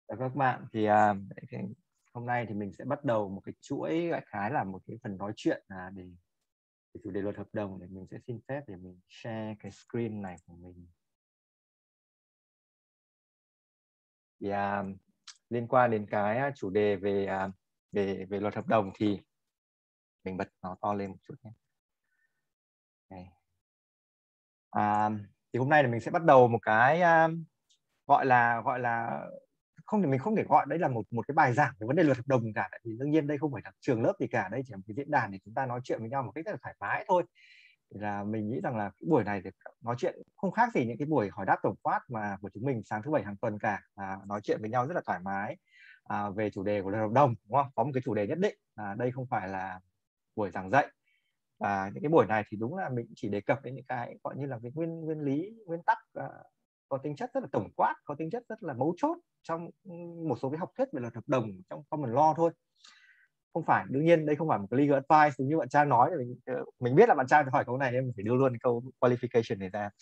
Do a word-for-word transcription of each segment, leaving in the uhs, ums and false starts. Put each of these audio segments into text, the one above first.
Chào các bạn, thì à, hôm nay thì mình sẽ bắt đầu một cái chuỗi đại khái là một cái phần nói chuyện à, để, để chủ đề luật hợp đồng. Để mình sẽ xin phép để mình share cái screen này của mình. Thì à, liên quan đến cái chủ đề về à, về về luật hợp đồng thì mình bật nó to lên một chút nhé. Này. À, thì hôm nay thì mình sẽ bắt đầu một cái à, gọi là gọi là không thì mình không thể gọi đấy là một một cái bài giảng về vấn đề luật hợp đồng cả, tại vì đương nhiên đây không phải là trường lớp gì cả, đây chỉ là một cái diễn đàn để chúng ta nói chuyện với nhau một cách rất là thoải mái thôi. Thì là mình nghĩ rằng là cái buổi này thì nói chuyện không khác gì những cái buổi hỏi đáp tổng quát mà của chúng mình sáng thứ bảy hàng tuần cả, à, nói chuyện với nhau rất là thoải mái à, về chủ đề của luật hợp đồng, đúng không? Có một cái chủ đề nhất định, à, đây không phải là buổi giảng dạy. Và những cái buổi này thì đúng là mình chỉ đề cập đến những cái gọi như là cái nguyên nguyên lý, nguyên tắc uh, có tính chất rất là tổng quát, có tính chất rất là mấu chốt trong một số cái học thuyết về luật hợp đồng trong common law thôi. Không phải, đương nhiên đây không phải một cái legal advice giống như bạn Trang nói. Mình, mình biết là bạn Trang hỏi câu này nên mình phải đưa luôn câu qualification này ra.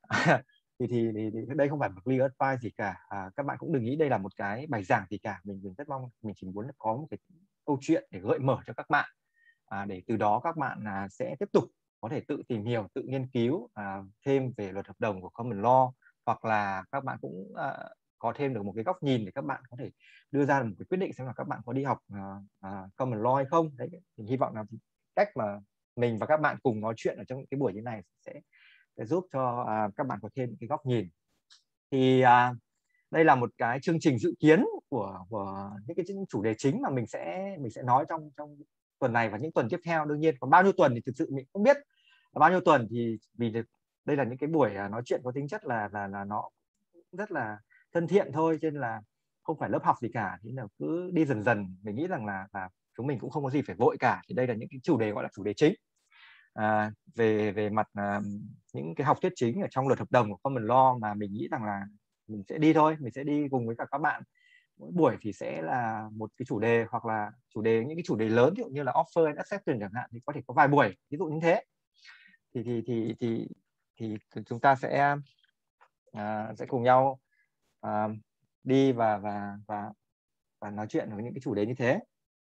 thì, thì, thì, thì đây không phải một legal advice gì cả. À, các bạn cũng đừng nghĩ đây là một cái bài giảng gì cả. Mình, mình rất mong mình chỉ muốn có một cái câu chuyện để gợi mở cho các bạn. À, để từ đó các bạn à, sẽ tiếp tục có thể tự tìm hiểu, tự nghiên cứu à, thêm về luật hợp đồng của common law, hoặc là các bạn cũng à, có thêm được một cái góc nhìn để các bạn có thể đưa ra một cái quyết định xem là các bạn có đi học à, à, common law hay không. Đấy, thì hy vọng là cách mà mình và các bạn cùng nói chuyện ở trong cái buổi như này sẽ, sẽ giúp cho à, các bạn có thêm cái góc nhìn. Thì à, đây là một cái chương trình dự kiến của, của những cái chủ đề chính mà mình sẽ mình sẽ nói trong trong tuần này và những tuần tiếp theo. Đương nhiên còn bao nhiêu tuần thì thực sự mình không biết, bao nhiêu tuần thì vì đây là những cái buổi nói chuyện có tính chất là là là nó rất là thân thiện thôi, cho nên là không phải lớp học gì cả, thì là cứ đi dần dần. Mình nghĩ rằng là, là chúng mình cũng không có gì phải vội cả. Thì đây là những cái chủ đề gọi là chủ đề chính à, về về mặt à, những cái học thuyết chính ở trong luật hợp đồng của common law mà mình nghĩ rằng là mình sẽ đi thôi, mình sẽ đi cùng với cả các bạn. Mỗi buổi thì sẽ là một cái chủ đề, hoặc là chủ đề những cái chủ đề lớn ví dụ như là offer and acceptance chẳng hạn, thì có thể có vài buổi ví dụ như thế. Thì thì thì thì thì, thì chúng ta sẽ à, sẽ cùng nhau à, đi và và và và nói chuyện với những cái chủ đề như thế.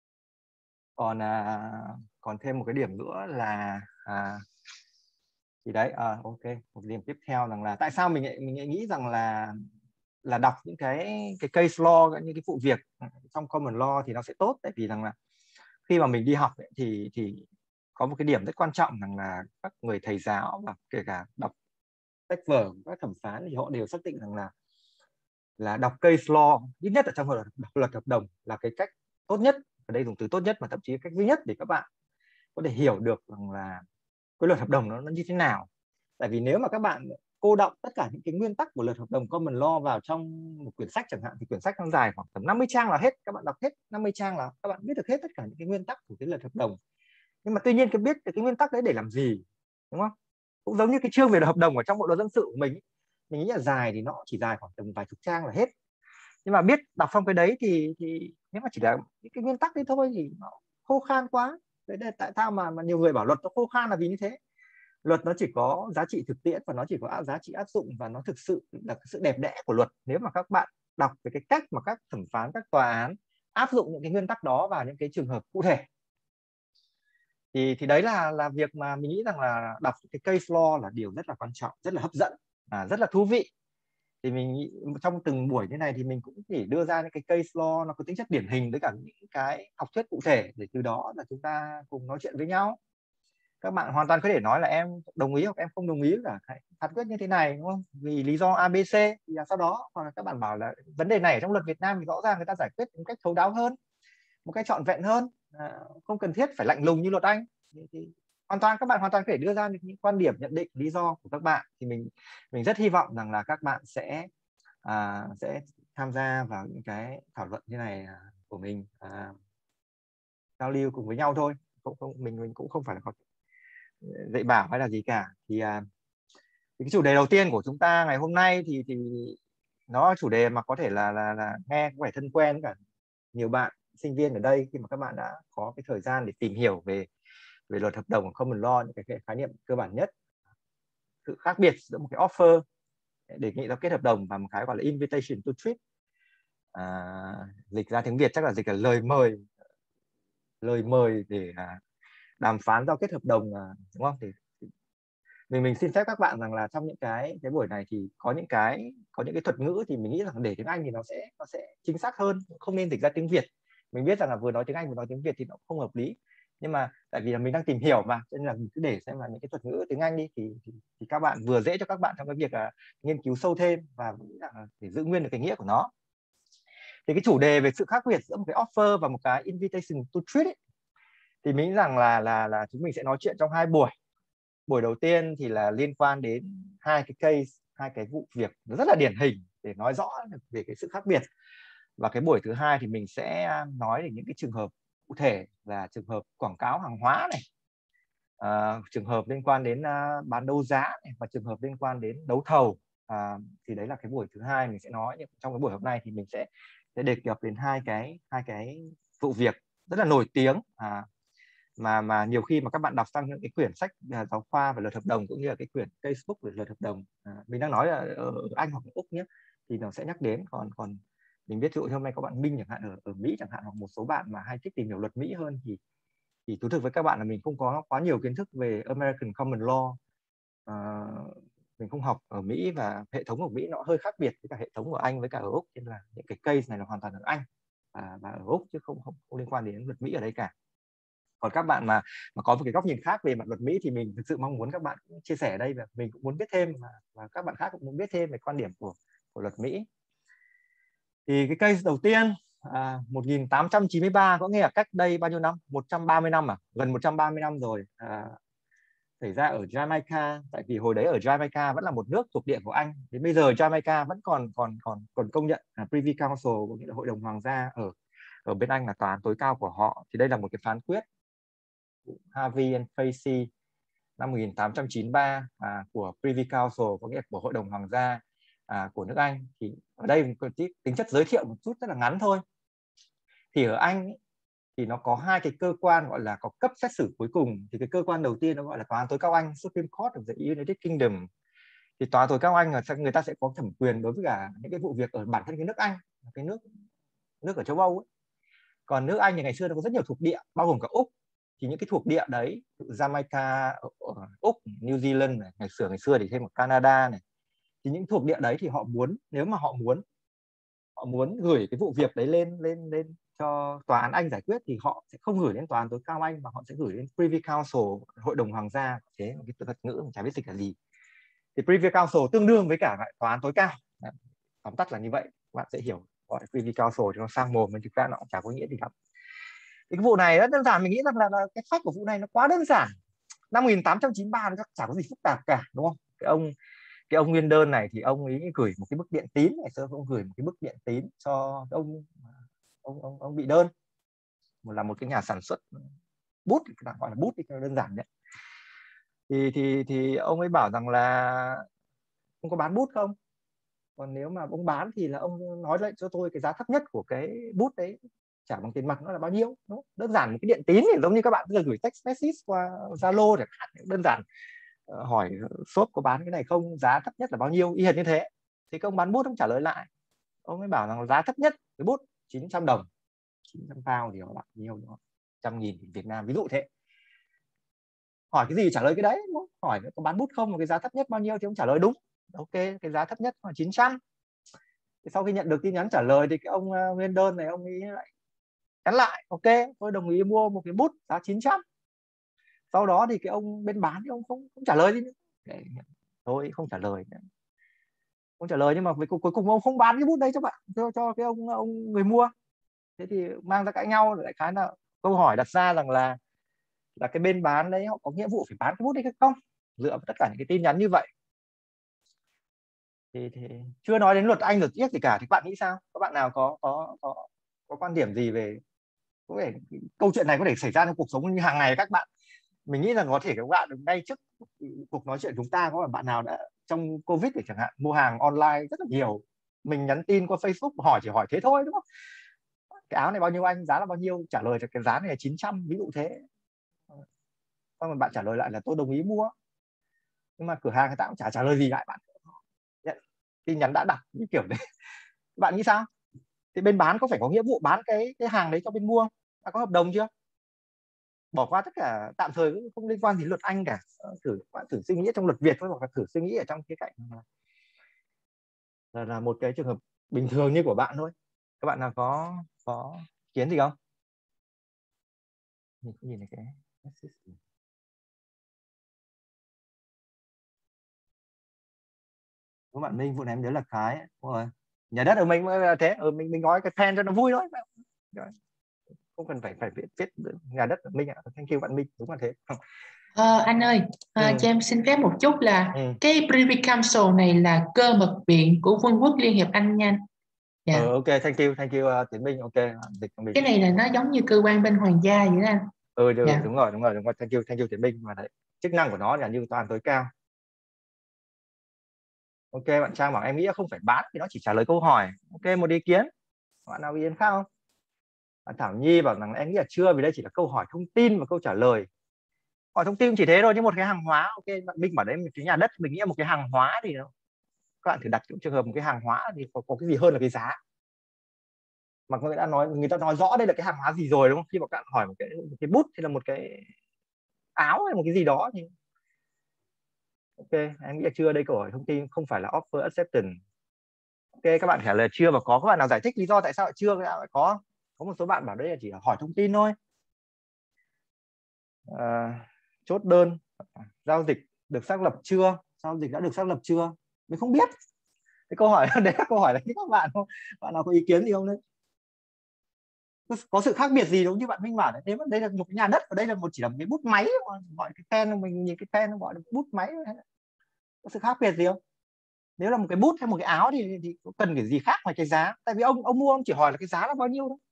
Còn à, còn thêm một cái điểm nữa là à, thì đấy à, ok, một điểm tiếp theo rằng là tại sao mình lại, mình lại nghĩ rằng là là đọc những cái cái case law, những cái vụ việc trong common law thì nó sẽ tốt. Tại vì rằng là khi mà mình đi học ấy, thì thì có một cái điểm rất quan trọng rằng là các người thầy giáo và kể cả đọc sách vở các thẩm phán thì họ đều xác định rằng là là đọc case law ít nhất ở trong luật, luật hợp đồng là cái cách tốt nhất. Ở đây dùng từ tốt nhất mà thậm chí cách duy nhất để các bạn có thể hiểu được rằng là cái luật hợp đồng nó, nó như thế nào. Tại vì nếu mà các bạn cô đọng tất cả những cái nguyên tắc của luật hợp đồng common law vào trong một quyển sách chẳng hạn, thì quyển sách nó dài khoảng tầm năm mươi trang là hết. Các bạn đọc hết năm mươi trang là các bạn biết được hết tất cả những cái nguyên tắc của cái luật hợp đồng. Nhưng mà tuy nhiên cái biết cái nguyên tắc đấy để làm gì, đúng không? Cũng giống như cái chương về luật hợp đồng ở trong bộ luật dân sự của mình, mình nghĩ là dài thì nó chỉ dài khoảng tầm vài chục trang là hết. Nhưng mà biết đọc xong cái đấy thì thì nếu mà chỉ là những cái nguyên tắc đấy thôi thì nó khô khan quá. Đấy là tại sao mà mà nhiều người bảo luật nó khô khan là vì như thế. Luật nó chỉ có giá trị thực tiễn và nó chỉ có giá trị áp dụng, và nó thực sự là sự đẹp đẽ của luật nếu mà các bạn đọc về cái cách mà các thẩm phán, các tòa án áp dụng những cái nguyên tắc đó vào những cái trường hợp cụ thể. Thì thì đấy là là việc mà mình nghĩ rằng là đọc cái case law là điều rất là quan trọng, rất là hấp dẫn, à, rất là thú vị. Thì mình nghĩ trong từng buổi như này thì mình cũng chỉ đưa ra những cái case law nó có tính chất điển hình với cả những cái học thuyết cụ thể, để từ đó là chúng ta cùng nói chuyện với nhau. Các bạn hoàn toàn có thể nói là em đồng ý hoặc em không đồng ý cả cái phán quyết như thế này, đúng không? Vì lý do a bê xê. Thì là sau đó hoặc là các bạn bảo là vấn đề này trong luật Việt Nam thì rõ ràng người ta giải quyết một cách thấu đáo hơn, một cách trọn vẹn hơn, à, không cần thiết phải lạnh lùng như luật Anh. Thì, thì hoàn toàn các bạn hoàn toàn có thể đưa ra những quan điểm, nhận định, lý do của các bạn. Thì mình mình rất hy vọng rằng là các bạn sẽ à, sẽ tham gia vào những cái thảo luận như này của mình, à, giao lưu cùng với nhau thôi. Không, không, mình mình cũng không phải là có dạy bảo hay là gì cả. Thì, à, thì cái chủ đề đầu tiên của chúng ta ngày hôm nay thì thì nó chủ đề mà có thể là là, là nghe có vẻ thân quen cả nhiều bạn sinh viên ở đây, khi mà các bạn đã có cái thời gian để tìm hiểu về về luật hợp đồng của common law, những cái, cái khái niệm cơ bản nhất, sự khác biệt giữa một cái offer, đề nghị giao kết hợp đồng, và một cái gọi là invitation to treat. à, dịch ra tiếng Việt chắc là dịch là lời mời, lời mời để à, đàm phán giao kết hợp đồng, à, đúng không? Thì mình mình xin phép các bạn rằng là trong những cái cái buổi này thì có những cái có những cái thuật ngữ thì mình nghĩ rằng để tiếng Anh thì nó sẽ nó sẽ chính xác hơn, không nên dịch ra tiếng Việt. Mình biết rằng là vừa nói tiếng Anh vừa nói tiếng Việt thì nó không hợp lý, nhưng mà tại vì là mình đang tìm hiểu mà, cho nên là mình cứ để xem là những cái thuật ngữ tiếng Anh đi thì thì, thì các bạn vừa dễ cho các bạn trong cái việc là nghiên cứu sâu thêm và nghĩ rằng là để giữ nguyên được cái nghĩa của nó. Thì cái chủ đề về sự khác biệt giữa một cái offer và một cái invitation to treat ấy, thì mình nghĩ rằng là là là chúng mình sẽ nói chuyện trong hai buổi. Buổi đầu tiên thì là liên quan đến hai cái case, hai cái vụ việc rất là điển hình để nói rõ về cái sự khác biệt. Và cái buổi thứ hai thì mình sẽ nói về những cái trường hợp cụ thể là trường hợp quảng cáo hàng hóa này, à, trường hợp liên quan đến uh, bán đấu giá này, và trường hợp liên quan đến đấu thầu. À, thì đấy là cái buổi thứ hai mình sẽ nói. Nhưng trong cái buổi hôm nay thì mình sẽ, sẽ đề cập đến hai cái hai cái vụ việc rất là nổi tiếng, à, mà mà nhiều khi mà các bạn đọc sang những cái quyển sách à, giáo khoa về luật hợp đồng cũng như là cái quyển Facebook về luật hợp đồng, à, mình đang nói là ở Anh hoặc ở Úc nhé, thì nó sẽ nhắc đến. Còn còn mình biết ví dụ hôm nay có bạn Minh chẳng hạn ở ở Mỹ chẳng hạn, hoặc một số bạn mà hay thích tìm hiểu luật Mỹ hơn, thì thì thú thực với các bạn là mình không có quá nhiều kiến thức về American Common Law. À, mình không học ở Mỹ và hệ thống ở Mỹ nó hơi khác biệt với cả hệ thống ở Anh với cả ở Úc, nên là những cái case này là hoàn toàn ở Anh và, và ở Úc chứ không, không không liên quan đến luật Mỹ ở đây cả. Còn các bạn mà mà có một cái góc nhìn khác về mặt luật Mỹ thì mình thực sự mong muốn các bạn cũng chia sẻ ở đây, và mình cũng muốn biết thêm, và, và các bạn khác cũng muốn biết thêm về quan điểm của của luật Mỹ. Thì cái case đầu tiên, à, một nghìn tám trăm chín mươi ba, có nghĩa là cách đây bao nhiêu năm? một trăm ba mươi năm à? Gần một trăm ba mươi năm rồi. À, xảy ra ở Jamaica, tại vì hồi đấy ở Jamaica vẫn là một nước thuộc địa của Anh. Đến bây giờ Jamaica vẫn còn còn còn còn công nhận là Privy Council, có nghĩa là hội đồng hoàng gia ở ở bên Anh là tòa án tối cao của họ. Thì đây là một cái phán quyết Harvey and Facey năm một nghìn tám trăm chín mươi ba à, của Privy Council, có nghĩa là của hội đồng hoàng gia à, của nước Anh. Thì ở đây có tính chất giới thiệu một chút rất là ngắn thôi. Thì ở Anh ấy, thì nó có hai cái cơ quan gọi là có cấp xét xử cuối cùng. Thì cái cơ quan đầu tiên nó gọi là tòa án tối cao Anh, Supreme Court of the United Kingdom. Thì tòa án tối cao Anh là người ta sẽ có thẩm quyền đối với cả những cái vụ việc ở bản thân cái nước Anh, cái nước nước ở châu Âu ấy. Còn nước Anh thì ngày xưa nó có rất nhiều thuộc địa, bao gồm cả Úc. Thì những cái thuộc địa đấy, Jamaica, Úc, New Zealand này, ngày xưa ngày xưa thì thêm một Canada này, thì những thuộc địa đấy thì họ muốn, nếu mà họ muốn họ muốn gửi cái vụ việc đấy lên lên lên cho tòa án Anh giải quyết, thì họ sẽ không gửi đến tòa án tối cao Anh mà họ sẽ gửi đến Privy Council, hội đồng hoàng gia. Thế một cái thuật ngữ mình chả biết dịch là gì. Thì Privy Council tương đương với cả tòa án tối cao, tóm tắt là như vậy, các bạn sẽ hiểu. Gọi Privy Council cho nó sang mồm, nhưng thực ra nó cũng chả có nghĩa gì lắm. Thì cái vụ này rất đơn giản, mình nghĩ rằng là, là cái fact của vụ này nó quá đơn giản. Năm một nghìn tám trăm chín mươi ba nó chắc chả có gì phức tạp cả, đúng không? Cái ông cái ông nguyên đơn này thì ông ấy gửi một cái bức điện tín, ngày xưa ông gửi một cái bức điện tín cho ông ông ông, ông bị đơn, là một cái nhà sản xuất bút, gọi là bút đi cho đơn giản đấy. Thì thì thì ông ấy bảo rằng là ông có bán bút không? Còn nếu mà ông bán thì là ông nói lại cho tôi cái giá thấp nhất của cái bút đấy trả bằng tiền mặt nó là bao nhiêu. Đúng không? Đơn giản một cái điện tín thì giống như các bạn bây giờ gửi text message qua Zalo chẳng hạn, đơn giản hỏi shop có bán cái này không, giá thấp nhất là bao nhiêu, y hệt như thế. Thì cái ông bán bút ông trả lời lại, ông ấy bảo rằng giá thấp nhất cái bút chín trăm đồng, chín trăm pound thì họ bạn nhiêu đó, trăm nghìn Việt Nam ví dụ thế. Hỏi cái gì trả lời cái đấy, đúng không? Hỏi có bán bút không, một cái giá thấp nhất bao nhiêu thì ông trả lời đúng, ok, cái giá thấp nhất là chín trăm. Thì sau khi nhận được tin nhắn trả lời thì cái ông uh, nguyên đơn này ông ấy lại nhắn lại, ok tôi đồng ý mua một cái bút giá chín trăm. Sau đó thì cái ông bên bán thì ông không, không trả lời gì nữa, thôi không trả lời không trả lời nhưng mà cuối cùng ông không bán cái bút đấy cho bạn, cho, cho cái ông ông người mua. Thế thì mang ra cãi nhau, lại khá là câu hỏi đặt ra rằng là là cái bên bán đấy họ có nghĩa vụ phải bán cái bút đấy hay không, dựa vào tất cả những cái tin nhắn như vậy. Thì, thì chưa nói đến luật Anh luật Yếc gì cả, thì các bạn nghĩ sao? Các bạn nào có có có có quan điểm gì về có thể câu chuyện này có thể xảy ra trong cuộc sống như hàng ngày các bạn? Mình nghĩ rằng có thể các bạn ngay trước cuộc nói chuyện chúng ta có bạn nào đã trong Covid thì chẳng hạn mua hàng online rất là nhiều, mình nhắn tin qua Facebook hỏi chỉ hỏi thế thôi, đúng không? Cái áo này bao nhiêu anh, giá là bao nhiêu, trả lời cho cái giá này là chín trăm ví dụ thế. Xong rồi bạn trả lời lại là tôi đồng ý mua, nhưng mà cửa hàng người ta cũng chả trả lời gì lại bạn, nhận tin nhắn đã đặt như kiểu đấy. Bạn nghĩ sao? Thì bên bán có phải có nghĩa vụ bán cái cái hàng đấy cho bên mua? Đã có hợp đồng chưa? Bỏ qua tất cả, tạm thời cũng không liên quan gì luật Anh cả. Thử bạn thử suy nghĩ trong luật Việt thôi, hoặc là thử suy nghĩ ở trong khía cạnh là, là một cái trường hợp bình thường như của bạn thôi. Các bạn nào có có kiến gì không? Nhìn nhìn này cái các bạn Minh vụ này em nhớ là cái đúng rồi, nhà đất ở mình là thế, ở mình mình nói cái pen cho nó vui thôi, không cần phải phải viết viết nhà đất ở mình ạ. Thank you bạn Minh, đúng là thế. Ờ, anh ơi, à, Ừ. cho em xin phép một chút là Ừ. cái Privy Council này là cơ mật viện của Vương quốc Liên hiệp Anh nha anh. Dạ. Ờ, ok, thank you, thank you uh, Tiến Minh, ok, dịch của mình. Cái này là nó giống như cơ quan bên hoàng gia vậy đó anh. Ừ, đúng, Dạ. đúng rồi, đúng rồi, đúng rồi, thank you, thank you Tiến Minh, mà đấy, chức năng của nó là như toàn tối cao. Ok, bạn Trang bảo em nghĩ không phải bán thì nó chỉ trả lời câu hỏi. Ok, một ý kiến. Bạn nào ý kiến khác không? Bạn Thảo Nhi bảo rằng em nghĩ là chưa, vì đây chỉ là câu hỏi thông tin và câu trả lời. Hỏi thông tin chỉ thế thôi, nhưng một cái hàng hóa, ok, bạn Minh bảo đấy một cái nhà đất, mình nghĩ là một cái hàng hóa thì các bạn thử đặt những trường hợp một cái hàng hóa thì có, có cái gì hơn là cái giá. Mà người ta nói người ta nói rõ đây là cái hàng hóa gì rồi đúng không? Khi mà các bạn hỏi một cái một cái bút hay là một cái áo hay một cái gì đó thì ok, em nghĩ là chưa, đây câu hỏi thông tin không phải là offer acceptance. Ok, các bạn trả lời chưa và có. Các bạn nào giải thích lý do tại sao lại chưa, các bạn lại có có một số bạn bảo đây là chỉ là hỏi thông tin thôi. À, chốt đơn giao dịch được xác lập chưa, giao dịch đã được xác lập chưa, mình không biết. Cái câu hỏi đấy là câu hỏi là các bạn không, bạn nào có ý kiến gì không đấy, có sự khác biệt gì đúng như bạn Minh bảo đấy. Nếu mà đây là một cái nhà đất và đây là một chỉ là một cái bút máy, gọi cái pen, mình nhìn cái pen nó gọi là bút máy, có sự khác biệt gì không? Nếu là một cái bút hay một cái áo thì, thì có cần cái gì khác ngoài cái giá? Tại vì ông ông mua ông chỉ hỏi là cái giá là bao nhiêu thôi.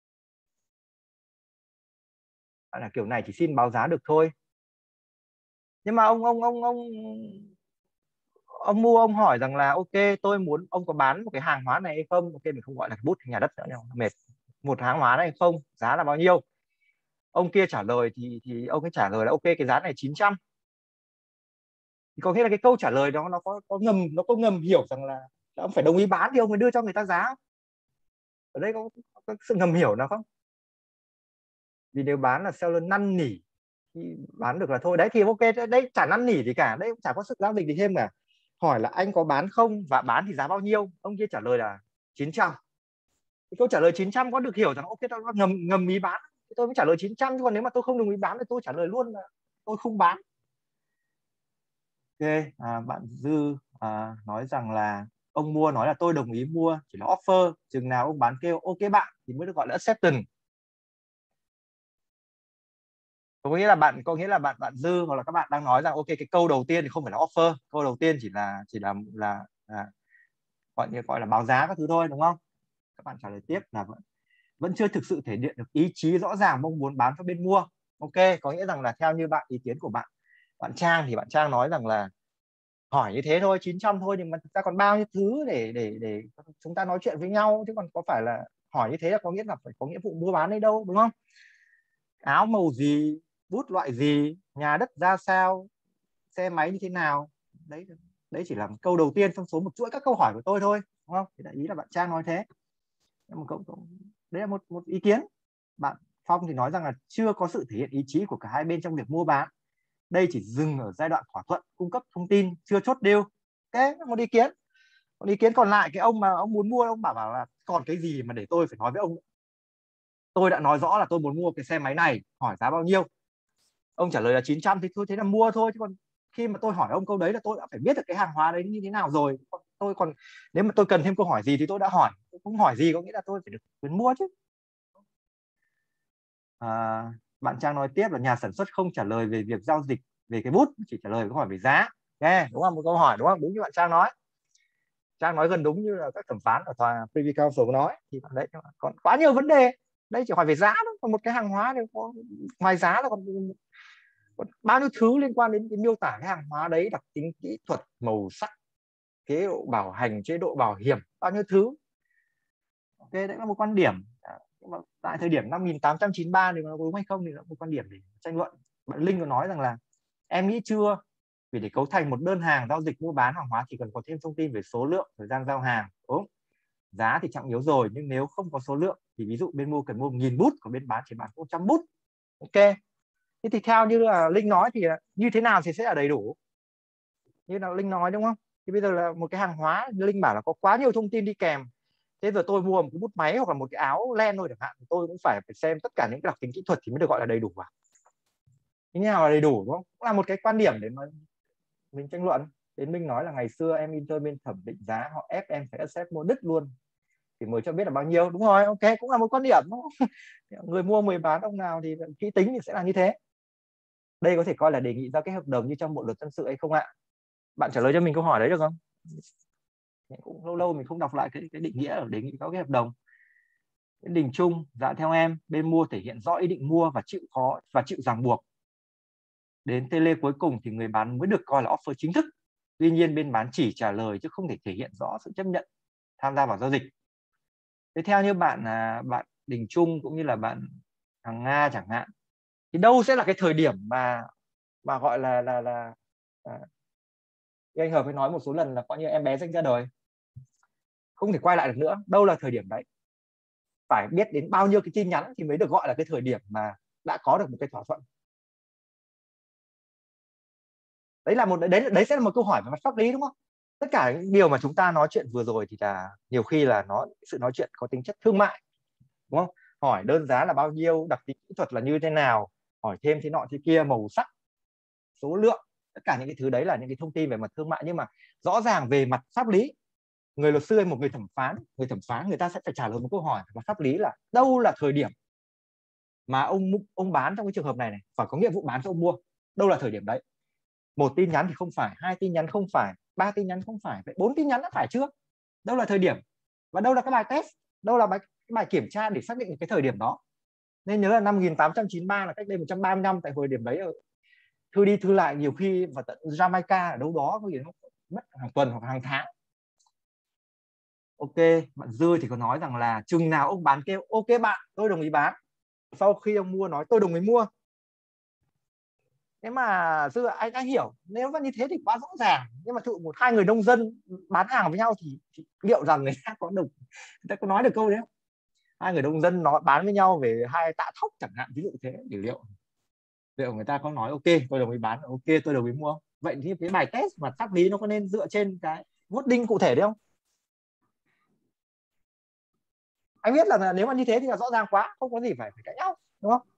Bạn là kiểu này chỉ xin báo giá được thôi. Nhưng mà ông ông ông ông ông mua ông hỏi rằng là ok, tôi muốn ông có bán một cái hàng hóa này hay không. Ok, mình không gọi là bút hay nhà đất nữa đâu, mệt. Một hàng hóa này hay không, giá là bao nhiêu? Ông kia trả lời thì thì ông ấy trả lời là ok, cái giá này chín trăm. Thì có nghĩa là cái câu trả lời đó nó có có ngầm nó có ngầm hiểu rằng là, là ông phải đồng ý bán thì ông mới đưa cho người ta giá. Ở đây có, có sự ngầm hiểu nào không? Vì nếu bán là seller năn nỉ thì bán được là thôi, đấy thì ok, đấy chả năn nỉ gì cả, đấy cũng chả có sự giao dịch gì thêm cả. Hỏi là anh có bán không và bán thì giá bao nhiêu, ông kia trả lời là chín trăm. Thì câu trả lời chín trăm có được hiểu rằng ok, tôi ngầm ngầm ý bán thì tôi mới trả lời chín trăm, chứ còn nếu mà tôi không đồng ý bán thì tôi trả lời luôn là tôi không bán. Ok, à, bạn Dư à, nói rằng là ông mua nói là tôi đồng ý mua, chỉ là offer, chừng nào ông bán kêu ok bạn thì mới được gọi là acceptance. Có nghĩa là bạn có nghĩa là bạn bạn Dư hoặc là các bạn đang nói rằng ok, cái câu đầu tiên thì không phải là offer, câu đầu tiên chỉ là chỉ là là, là gọi như gọi là báo giá các thứ thôi, đúng không? Các bạn trả lời tiếp là vẫn vẫn chưa thực sự thể hiện được ý chí rõ ràng mong muốn bán cho bên mua. Ok, có nghĩa rằng là theo như bạn, ý kiến của bạn bạn Trang thì bạn Trang nói rằng là hỏi như thế thôi, chín trăm thôi, nhưng mà thực ra còn bao nhiêu thứ để để để chúng ta nói chuyện với nhau, chứ còn có phải là hỏi như thế là có nghĩa là phải có nghĩa vụ mua bán đấy đâu, đúng không? Áo màu gì, bút loại gì, nhà đất ra sao, xe máy như thế nào, đấy đấy chỉ là câu đầu tiên trong số một chuỗi các câu hỏi của tôi thôi, đúng không? Thì đại ý là bạn Trang nói thế. Nhưng mà cậu, cậu đấy là một một ý kiến. Bạn Phong thì nói rằng là chưa có sự thể hiện ý chí của cả hai bên trong việc mua bán, đây chỉ dừng ở giai đoạn thỏa thuận cung cấp thông tin, chưa chốt deal. Ok, một ý kiến. Một ý kiến còn lại, cái ông mà ông muốn mua, ông bảo bảo là còn cái gì mà để tôi phải nói với ông, tôi đã nói rõ là tôi muốn mua cái xe máy này, hỏi giá bao nhiêu, ông trả lời là chín trăm thì thôi, thế là mua thôi, chứ còn khi mà tôi hỏi ông câu đấy là tôi đã phải biết được cái hàng hóa đấy như thế nào rồi. Tôi còn nếu mà tôi cần thêm câu hỏi gì thì tôi đã hỏi, tôi không hỏi gì có nghĩa là tôi phải được quyền mua chứ. À, bạn Trang nói tiếp là nhà sản xuất không trả lời về việc giao dịch về cái bút, chỉ trả lời câu hỏi về giá. Nghe đúng không? Một câu hỏi đúng không? Đúng như bạn Trang nói. Trang nói gần đúng như là các thẩm phán ở tòa Privy Council nói. Thì đấy, còn quá nhiều vấn đề. Đây chỉ hỏi về giá thôi, còn một cái hàng hóa thì có ngoài giá là còn, còn bao nhiêu thứ liên quan đến cái miêu tả cái hàng hóa đấy, đặc tính kỹ thuật, màu sắc, chế độ bảo hành, chế độ bảo hiểm, bao nhiêu thứ. Ok, đấy là một quan điểm. Nhưng mà tại thời điểm năm nghìn tám trăm chín mươi ba thì nó có đúng hay không thì là một quan điểm để tranh luận. Bạn Linh có nói rằng là em nghĩ chưa, vì để cấu thành một đơn hàng giao dịch mua bán hàng hóa thì cần có thêm thông tin về số lượng, thời gian giao hàng, đúng. giá thì trọng yếu rồi, nhưng nếu không có số lượng thì ví dụ bên mua cần mua một nghìn bút, còn bên bán chỉ bán một trăm bút. Ok. Thế thì theo như là Linh nói thì như thế nào thì sẽ là đầy đủ? Như là Linh nói đúng không? Thì bây giờ là một cái hàng hóa, Linh bảo là có quá nhiều thông tin đi kèm. Thế giờ tôi mua một cái bút máy hoặc là một cái áo len thôi chẳng hạn, tôi cũng phải phải xem tất cả những đặc tính kỹ thuật thì mới được gọi là đầy đủ à? Như nào là đầy đủ đúng không? Cũng là một cái quan điểm để mà mình tranh luận. Đến Minh nói là ngày xưa em intern bên thẩm định giá, họ ép em phải accept mua đứt luôn thì mới cho biết là bao nhiêu. Đúng rồi, ok, cũng là một quan điểm đúng không? Người mua người bán ông nào thì kỹ tính thì sẽ là như thế. Đây có thể coi là đề nghị giao kết hợp đồng như trong bộ luật dân sự hay không ạ? Bạn trả lời cho mình câu hỏi đấy được không? Cũng lâu lâu mình không đọc lại cái, cái định nghĩa ở đề nghị giao kết hợp đồng. Đình chung, dạ theo em, bên mua thể hiện rõ ý định mua và chịu khó và chịu ràng buộc. Đến tê lê cuối cùng thì người bán mới được coi là offer chính thức. Tuy nhiên bên bán chỉ trả lời chứ không thể thể hiện rõ sự chấp nhận tham gia vào giao dịch. Thế theo như bạn bạn Đình Trung cũng như là bạn Hằng Nga chẳng hạn, thì đâu sẽ là cái thời điểm mà mà gọi là là là à, anh Hợp mới nói một số lần là coi như em bé sinh ra đời không thể quay lại được nữa. Đâu là thời điểm đấy? Phải biết đến bao nhiêu cái tin nhắn thì mới được gọi là cái thời điểm mà đã có được một cái thỏa thuận. Đấy là một đấy đấy sẽ là một câu hỏi về mặt pháp lý đúng không? Tất cả những điều mà chúng ta nói chuyện vừa rồi thì là nhiều khi là nó sự nói chuyện có tính chất thương mại đúng không? Hỏi đơn giá là bao nhiêu, đặc tính kỹ thuật là như thế nào, hỏi thêm thế nọ thế kia, màu sắc, số lượng, tất cả những cái thứ đấy là những cái thông tin về mặt thương mại. Nhưng mà rõ ràng về mặt pháp lý, người luật sư hay một người thẩm phán người thẩm phán người ta sẽ phải trả lời một câu hỏi về mặt pháp lý là đâu là thời điểm mà ông ông bán trong cái trường hợp này này phải có nghĩa vụ bán cho ông mua. Đâu là thời điểm đấy? Một tin nhắn thì không phải, hai tin nhắn không phải, ba tin nhắn không phải, vậy bốn tin nhắn đã phải chưa? Đâu là thời điểm? Và đâu là cái bài test, đâu là bài, cái bài kiểm tra để xác định cái thời điểm đó? Nên nhớ là năm một nghìn tám trăm chín mươi ba là cách đây một trăm ba mươi năm. Tại hồi điểm đấy thư đi thư lại nhiều khi và tận Jamaica ở đâu đó có gì nó mất hàng tuần hoặc hàng tháng. Ok, bạn Dư thì có nói rằng là chừng nào ông bán kêu ok bạn, tôi đồng ý bán. Sau khi ông mua nói tôi đồng ý mua. Thế mà Dư anh anh hiểu nếu mà như thế thì quá rõ ràng. Nhưng mà thử một hai người nông dân bán hàng với nhau thì, thì liệu rằng người ta có được người ta có nói được câu đấy không? Hai người nông dân nói bán với nhau về hai tạ thóc chẳng hạn, ví dụ thế, thì liệu liệu người ta có nói ok tôi đồng ý bán, ok tôi đồng ý mua? Vậy thì cái bài test mà pháp lý nó có nên dựa trên cái wording cụ thể đấy không? Anh biết là nếu mà như thế thì là rõ ràng quá, không có gì phải phải cãi nhau đúng không?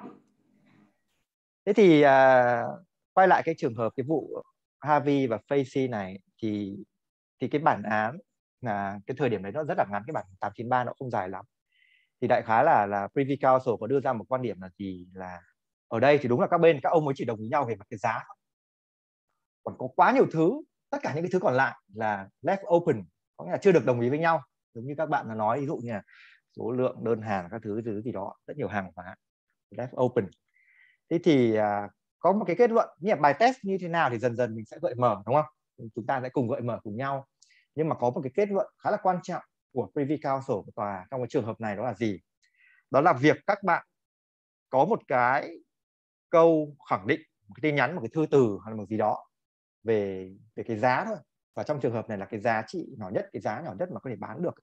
Thế thì à, quay lại cái trường hợp cái vụ Harvey và Facey này thì thì cái bản án là cái thời điểm đấy nó rất là ngắn, cái bản tám chín ba nó không dài lắm. Thì đại khái là là Privy Council có đưa ra một quan điểm là gì, là ở đây thì đúng là các bên các ông mới chỉ đồng ý nhau về mặt cái giá, còn có quá nhiều thứ, tất cả những cái thứ còn lại là left open, có nghĩa là chưa được đồng ý với nhau. Giống như các bạn đã nói, ví dụ như là số lượng đơn hàng các thứ thứ gì đó, rất nhiều hàng hóa left open. Thế thì à, có một cái kết luận như là bài test như thế nào thì dần dần mình sẽ gợi mở đúng không? Chúng ta sẽ cùng gợi mở cùng nhau. Nhưng mà có một cái kết luận khá là quan trọng của Privy Council của tòa trong cái trường hợp này đó là gì? Đó là việc các bạn có một cái câu khẳng định, một cái tin nhắn, một cái thư từ hay là một gì đó về về cái giá thôi. Và trong trường hợp này là cái giá trị nhỏ nhất, cái giá nhỏ nhất mà có thể bán được.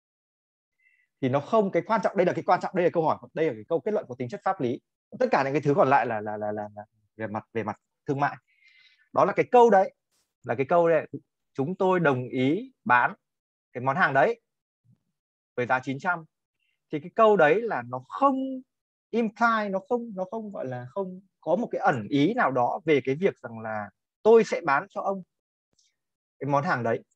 Thì nó không, cái quan trọng đây là cái quan trọng đây là câu hỏi, đây là cái câu kết luận có tính chất pháp lý. Tất cả những cái thứ còn lại là là là là, là về mặt về mặt thương mại. Đó là cái câu đấy, là cái câu đấy, chúng tôi đồng ý bán cái món hàng đấy với giá chín trăm. Thì cái câu đấy là nó không imply, nó không nó không gọi là không có một cái ẩn ý nào đó về cái việc rằng là tôi sẽ bán cho ông cái món hàng đấy,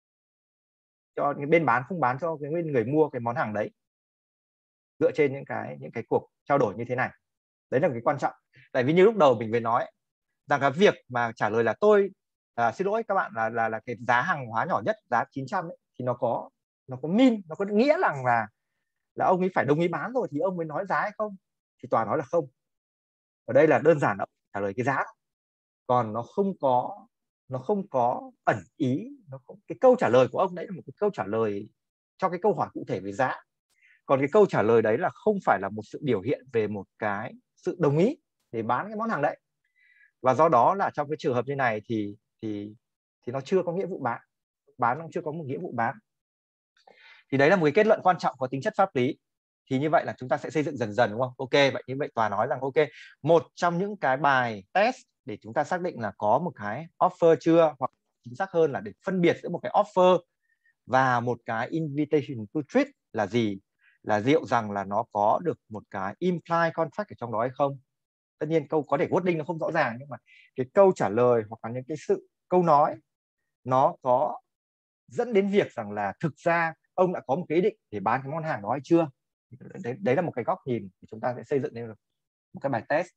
cho cái bên bán không bán cho cái người mua cái món hàng đấy dựa trên những cái những cái cuộc trao đổi như thế này. Đấy là cái quan trọng. Tại vì như lúc đầu mình vừa nói rằng cái việc mà trả lời là tôi à, xin lỗi các bạn là là là cái giá hàng hóa nhỏ nhất giá chín trăm ấy, thì nó có nó có mean, nó có nghĩa rằng là là ông ấy phải đồng ý bán rồi thì ông mới nói giá hay không? Thì tòa nói là không. Ở đây là đơn giản là trả lời cái giá, còn nó không có nó không có ẩn ý, nó không, cái câu trả lời của ông đấy là một cái câu trả lời cho cái câu hỏi cụ thể về giá. Còn cái câu trả lời đấy là không phải là một sự biểu hiện về một cái sự đồng ý để bán cái món hàng đấy. Và do đó là trong cái trường hợp như này thì thì thì nó chưa có nghĩa vụ bán, bán nó chưa có một nghĩa vụ bán. Thì đấy là một cái kết luận quan trọng có tính chất pháp lý. Thì như vậy là chúng ta sẽ xây dựng dần dần, đúng không? Ok, vậy như vậy tòa nói rằng ok, một trong những cái bài test để chúng ta xác định là có một cái offer chưa, hoặc chính xác hơn là để phân biệt giữa một cái offer và một cái invitation to treat là gì, là liệu rằng là nó có được một cái implied contract ở trong đó hay không. Tất nhiên câu có thể wording nó không rõ ràng, nhưng mà cái câu trả lời hoặc là những cái sự câu nói nó có dẫn đến việc rằng là thực ra ông đã có một cái ý định để bán cái món hàng đó hay chưa. Đấy, đấy là một cái góc nhìn thì chúng ta sẽ xây dựng nên một cái bài test.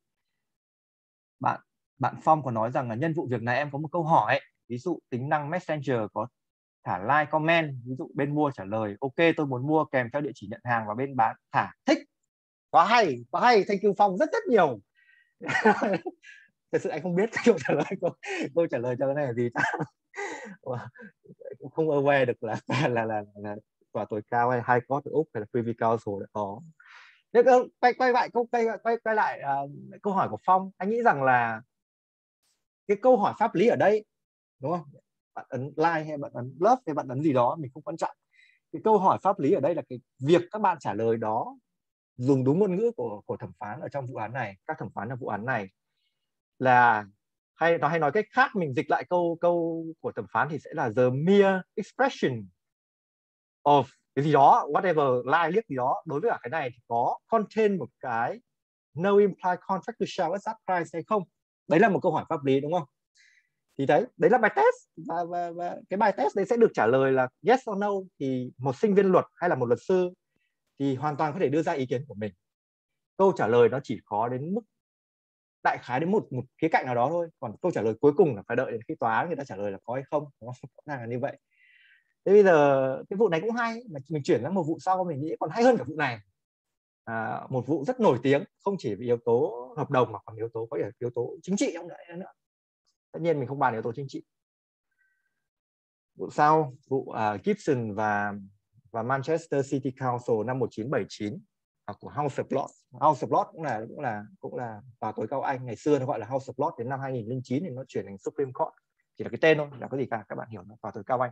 Bạn bạn Phong có nói rằng là nhân vụ việc này em có một câu hỏi, ví dụ tính năng Messenger có thả like comment, ví dụ bên mua trả lời ok tôi muốn mua kèm theo địa chỉ nhận hàng, và bên bán thả thích. Quá hay, quá hay, thank you Phong rất rất nhiều. Thật sự anh không biết câu trả lời câu, câu trả lời cho cái này là gì ta. Cũng không aware được là là là là, là tòa tối cao hay High Court ở Úc hay là Privy Council đã có. Nên quay quay lại câu quay quay quay lại uh, câu hỏi của Phong, anh nghĩ rằng là cái câu hỏi pháp lý ở đây, đúng không? Bạn ấn like hay bạn ấn love hay bạn ấn gì đó mình không quan trọng. Cái câu hỏi pháp lý ở đây là cái việc các bạn trả lời đó dùng đúng ngôn ngữ của của thẩm phán ở trong vụ án này, các thẩm phán ở vụ án này, là hay nó hay nói cách khác, mình dịch lại câu câu của thẩm phán thì sẽ là the mere expression of cái gì đó, whatever, lie liếc gì đó, đối với cả cái này thì có contain một cái no implied contract to sell at that price hay không. Đấy là một câu hỏi pháp lý, đúng không? Thì đấy đấy là bài test, và, và, và cái bài test đấy sẽ được trả lời là yes or no. Thì một sinh viên luật hay là một luật sư thì hoàn toàn có thể đưa ra ý kiến của mình. Câu trả lời nó chỉ có đến mức đại khái đến một một khía cạnh nào đó thôi, còn câu trả lời cuối cùng là phải đợi đến khi tòa án người ta trả lời là có hay không, đúng không? Rõ ràng là như vậy. Thế bây giờ cái vụ này cũng hay, mà mình chuyển sang một vụ sau mình nghĩ còn hay hơn cả vụ này. À, một vụ rất nổi tiếng, không chỉ vì yếu tố hợp đồng mà còn yếu tố có yếu tố chính trị trong đấy nữa. Tất nhiên mình không bàn yếu tố chính trị. Vụ sau, vụ uh, Gibson và và Manchester City Council năm một nghìn chín trăm bảy mươi chín uh, của House of Lords. House of Lords cũng là cũng là cũng là tòa tối cao Anh, ngày xưa nó gọi là House of Lords, đến năm hai nghìn lẻ chín thì nó chuyển thành Supreme Court, chỉ là cái tên thôi, là có gì cả, các bạn hiểu nó, tòa tối cao Anh.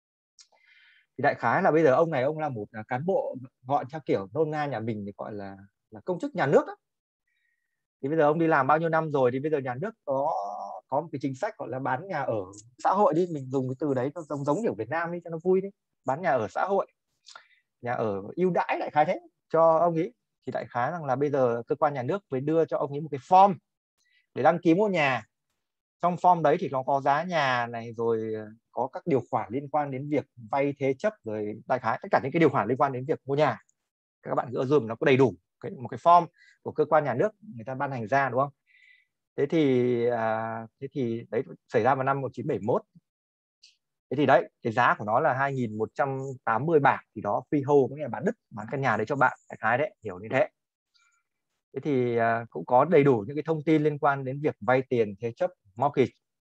Thì đại khái là bây giờ ông này ông là một cán bộ, gọi theo kiểu nôm na nhà mình thì gọi là là công chức nhà nước đó. Thì bây giờ ông đi làm bao nhiêu năm rồi, thì bây giờ nhà nước có có một cái chính sách gọi là bán nhà ở xã hội đi, mình dùng cái từ đấy nó giống giống kiểu Việt Nam đi cho nó vui đi, bán nhà ở xã hội, nhà ở ưu đãi đại khái thế cho ông ấy. Thì đại khái rằng là bây giờ cơ quan nhà nước mới đưa cho ông ấy một cái form để đăng ký mua nhà. Trong form đấy thì nó có giá nhà này, rồi có các điều khoản liên quan đến việc vay thế chấp, rồi đại khái tất cả những cái điều khoản liên quan đến việc mua nhà. Các bạn gỡ dùm nó có đầy đủ cái, một cái form của cơ quan nhà nước người ta ban hành ra, đúng không? Thế thì à, thế thì đấy xảy ra vào năm một nghìn chín trăm bảy mươi mốt. Thế thì đấy, cái giá của nó là hai nghìn một trăm tám mươi bảng, thì đó freehold, có nghĩa là bán đất, bán căn nhà đấy cho bạn, đại khái đấy, hiểu như thế. Thế thì à, cũng có đầy đủ những cái thông tin liên quan đến việc vay tiền thế chấp, mortgage.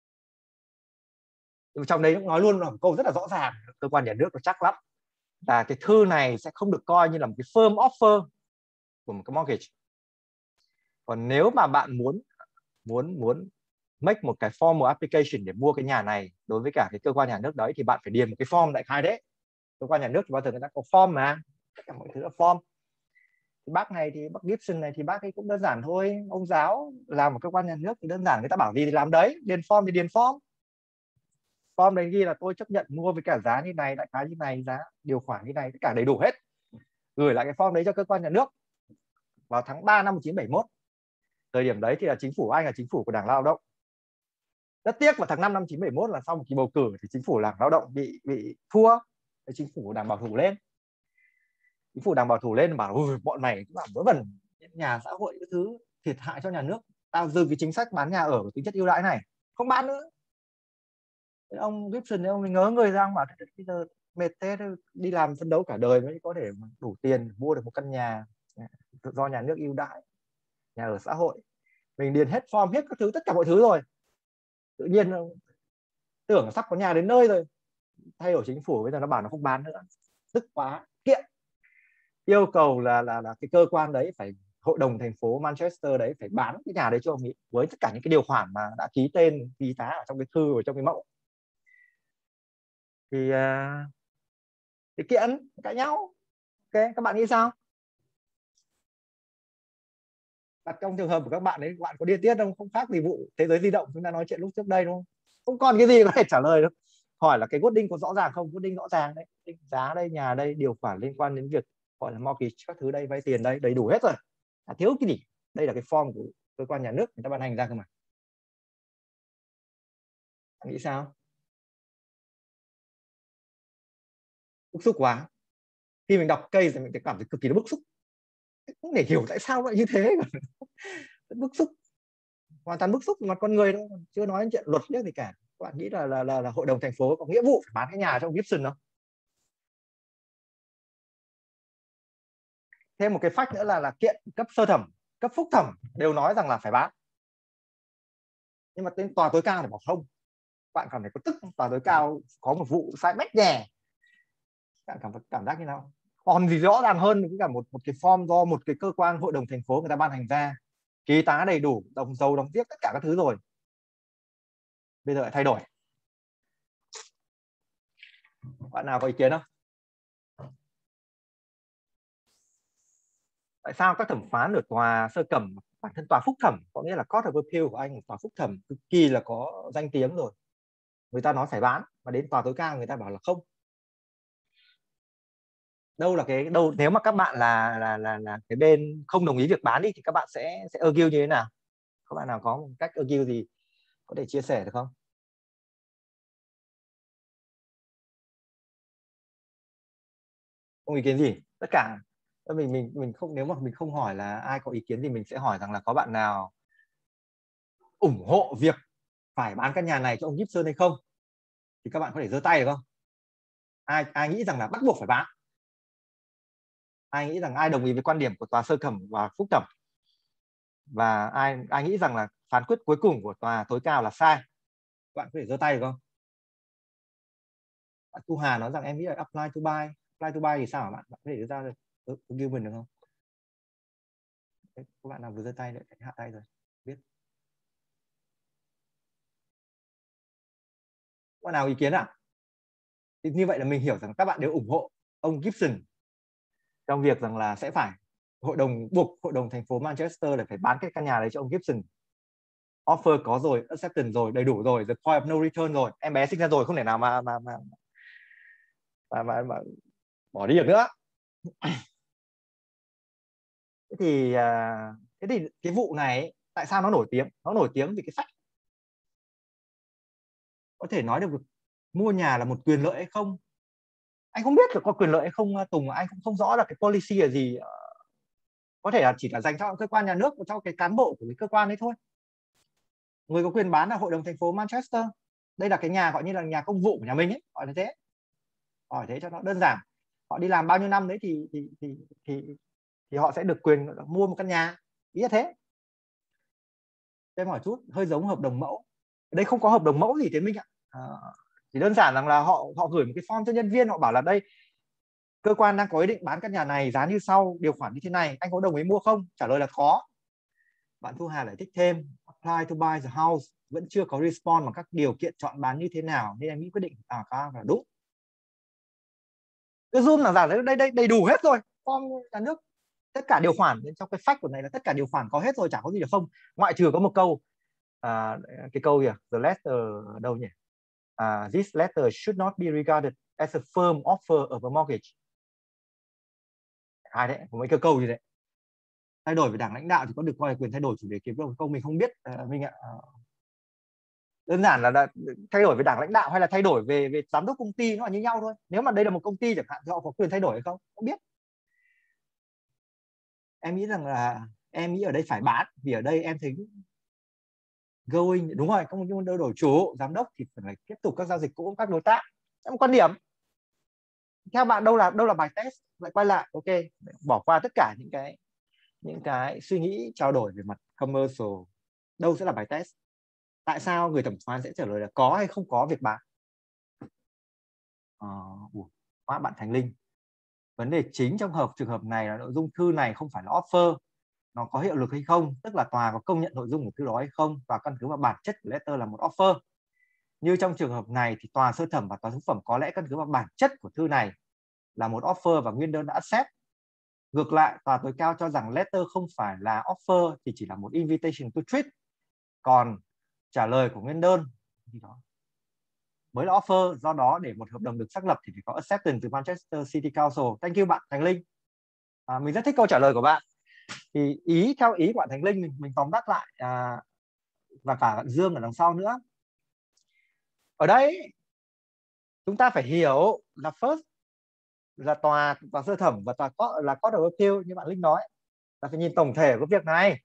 Trong đấy cũng nói luôn là một câu rất là rõ ràng, cơ quan nhà nước nó chắc lắm, là cái thư này sẽ không được coi như là một cái firm offer của một cái mortgage. Còn nếu mà bạn muốn muốn muốn make một cái formal application để mua cái nhà này đối với cả cái cơ quan nhà nước đấy, thì bạn phải điền một cái form đại khái đấy. Cơ quan nhà nước thì bao giờ người ta có form mà, tất cả mọi thứ là form. Thì bác này thì bác Gibson này thì bác ấy cũng đơn giản thôi, ông giáo làm một cơ quan nhà nước thì đơn giản, người ta bảo gì thì làm đấy, điền form thì điền form. Form đấy ghi là tôi chấp nhận mua với cả giá như này, đại khái như này, giá điều khoản như này, tất cả đầy đủ hết. Gửi lại cái form đấy cho cơ quan nhà nước vào tháng ba năm một nghìn chín trăm bảy mươi mốt. Thời điểm đấy thì là chính phủ Anh là chính phủ của Đảng Lao động. Rất tiếc vào tháng năm năm một nghìn chín trăm bảy mươi mốt là sau một kỳ bầu cử thì chính phủ Đảng Lao động bị bị thua, chính phủ Đảng Bảo thủ lên. Chính phủ Đảng Bảo thủ lên bảo ôi, bọn này cũng làm vớ vẩn nhà xã hội, cái thứ thiệt hại cho nhà nước, tao dừng cái chính sách bán nhà ở tính chất ưu đãi này, không bán nữa. Thế ông Gibson ông ngớ người ra, ông bảo bây giờ mệt thế, đi làm phấn đấu cả đời mới có thể đủ tiền mua được một căn nhà do nhà nước ưu đãi, nhà ở xã hội. Mình điền hết form hết các thứ, tất cả mọi thứ rồi, tự nhiên tưởng sắp có nhà đến nơi rồi, thay đổi chính phủ bây giờ nó bảo nó không bán nữa, tức quá, kiện yêu cầu là là là cái cơ quan đấy phải, hội đồng thành phố Manchester đấy phải bán cái nhà đấy cho ông ấy với tất cả những cái điều khoản mà đã ký tên ký tá ở trong cái thư, ở trong cái mẫu. Thì uh, thì kiện cãi nhau. Ok, các bạn nghĩ sao? Đặt trong trường hợp của các bạn ấy, bạn có điên tiết không? Không khác gì vụ thế giới di động chúng ta nói chuyện lúc trước đây đúng không? Không còn cái gì có thể trả lời đâu. Hỏi là cái wording có rõ ràng không? Wording rõ ràng đấy, giá đây, nhà đây, điều khoản liên quan đến việc gọi là mortgage các thứ đây, vay tiền đây, đầy đủ hết rồi. À, thiếu cái gì? Đây là cái form của cơ quan nhà nước người ta ban hành ra cơ mà. Bạn nghĩ sao? Bức xúc quá. Khi mình đọc case thì mình cảm thấy cực kỳ bức xúc. Không thể hiểu tại sao lại như thế. Bức xúc, hoàn toàn bức xúc mà con người đâu, chưa nói đến chuyện luật nữa gì cả. Các bạn nghĩ là là, là là hội đồng thành phố có nghĩa vụ phải bán cái nhà cho ông Gibson không? Thêm một cái fact nữa là là kiện cấp sơ thẩm, cấp phúc thẩm đều nói rằng là phải bán, nhưng mà tên tòa tối cao thì bảo không. Bạn cảm thấy có tức không? Tòa tối cao có một vụ sai bét nhè, bạn cảm cảm giác như nào? Còn gì rõ ràng hơn với cả một một cái form do một cái cơ quan hội đồng thành phố người ta ban hành ra, ký tá đầy đủ, đồng dấu đóng viết tất cả các thứ rồi, bây giờ lại thay đổi. Bạn nào có ý kiến không? Tại sao các thẩm phán ở tòa sơ thẩm, bản thân tòa phúc thẩm, có nghĩa là Court of Appeal của Anh, tòa phúc thẩm cực kỳ là có danh tiếng rồi, người ta nói phải bán, mà đến tòa tối cao người ta bảo là không. Đâu là cái đâu, nếu mà các bạn là là là là cái bên không đồng ý việc bán đi thì các bạn sẽ sẽ argue như thế nào? Các bạn nào có một cách argue gì có thể chia sẻ được không? Không ý kiến gì tất cả. Mình mình mình không, nếu mà mình không hỏi là ai có ý kiến thì mình sẽ hỏi rằng là có bạn nào ủng hộ việc phải bán căn nhà này cho ông Gibson hay không, thì các bạn có thể giơ tay được không? Ai ai nghĩ rằng là bắt buộc phải bán? Ai nghĩ rằng ai đồng ý với quan điểm của tòa sơ thẩm và phúc thẩm, và ai ai nghĩ rằng là phán quyết cuối cùng của tòa tối cao là sai? Các bạn có thể giơ tay được không? Bạn Thu Hà nói rằng em nghĩ là apply to buy. Apply to buy thì sao hả bạn? Bạn có thể đưa ra được argument được không? Các bạn nào vừa giơ tay lại hạ tay rồi, biết. Các bạn nào ý kiến à? Thì như vậy là mình hiểu rằng các bạn đều ủng hộ ông Gibson trong việc rằng là sẽ phải hội đồng buộc hội đồng thành phố Manchester để phải bán cái căn nhà đấy cho ông Gibson. Offer có rồi, acceptance rồi, đầy đủ rồi, the point of no return rồi, em bé sinh ra rồi, không thể nào mà mà mà mà, mà, mà bỏ đi được nữa. Thế thì thế thì cái vụ này ấy, tại sao nó nổi tiếng? Nó nổi tiếng vì cái fact, có thể nói được mua nhà là một quyền lợi hay không. Anh không biết là có quyền lợi hay không Tùng, anh cũng không rõ là cái policy là gì. Có thể là chỉ là dành cho cơ quan nhà nước, cho cái cán bộ của cái cơ quan đấy thôi. Người có quyền bán là hội đồng thành phố Manchester. Đây là cái nhà gọi như là nhà công vụ của nhà mình ấy, gọi là thế. Hỏi thế cho nó đơn giản. Họ đi làm bao nhiêu năm đấy thì thì thì thì, thì họ sẽ được quyền mua một căn nhà, ý là thế. Em hỏi chút, hơi giống hợp đồng mẫu. Ở đây không có hợp đồng mẫu gì thế Minh ạ. À, chỉ đơn giản rằng là họ họ gửi một cái form cho nhân viên, họ bảo là đây, cơ quan đang có ý định bán căn nhà này giá như sau, điều khoản như thế này, anh có đồng ý mua không? Trả lời là có. Bạn Thu Hà lại thích thêm apply to buy the house, vẫn chưa có respond bằng các điều kiện chọn bán như thế nào, nên em nghĩ quyết định à khá là đúng. Cái zoom là giả đây đây đầy đủ hết rồi, form nhà nước, tất cả điều khoản trong cái fact của này là tất cả điều khoản có hết rồi, chả có gì được không, ngoại trừ có một câu, à, cái câu gì à? The letter ở đâu nhỉ? À, this letter should not be regarded as a firm offer of a mortgage. Hai đấy, có mấy cái câu gì đấy. Thay đổi về đảng lãnh đạo thì có được coi là quyền thay đổi chủ đề kiếm đâu không, mình không biết. À, mình ạ. À, đơn giản là, là thay đổi về đảng lãnh đạo hay là thay đổi về về giám đốc công ty nó là như nhau thôi. Nếu mà đây là một công ty chẳng hạn thì họ có quyền thay đổi hay không, không biết. Em nghĩ rằng là em nghĩ ở đây phải bán, vì ở đây em thấy going đúng rồi, không nhưng đổi chủ giám đốc thì phải tiếp tục các giao dịch cũ các đối tác. Em quan điểm theo bạn đâu là đâu là bài test, lại quay lại ok, bỏ qua tất cả những cái những cái suy nghĩ trao đổi về mặt commercial, đâu sẽ là bài test? Tại sao người thẩm phán sẽ trả lời là có hay không có việc bán? Uh, quá bạn Thành Linh, vấn đề chính trong hợp trường hợp này là nội dung thư này không phải là offer, nó có hiệu lực hay không, tức là tòa có công nhận nội dung của thư đó hay không, và căn cứ vào bản chất của letter là một offer. Như trong trường hợp này thì tòa sơ thẩm và tòa phúc thẩm có lẽ căn cứ vào bản chất của thư này là một offer và nguyên đơn đã accept. Ngược lại, tòa tối cao cho rằng letter không phải là offer thì chỉ là một invitation to treat. Còn trả lời của nguyên đơn thì đó mới là offer. Do đó để một hợp đồng được xác lập thì phải có acceptance từ Manchester City Council. Thank you bạn Thành Linh. À, mình rất thích câu trả lời của bạn. Thì ý theo ý của bạn Thành Linh, mình, mình tóm tắt lại à, và cả bạn Dương ở đằng sau nữa. Ở đây chúng ta phải hiểu là first là tòa tòa sơ thẩm và tòa có là court of appeal như bạn Linh nói, là phải nhìn tổng thể của việc này.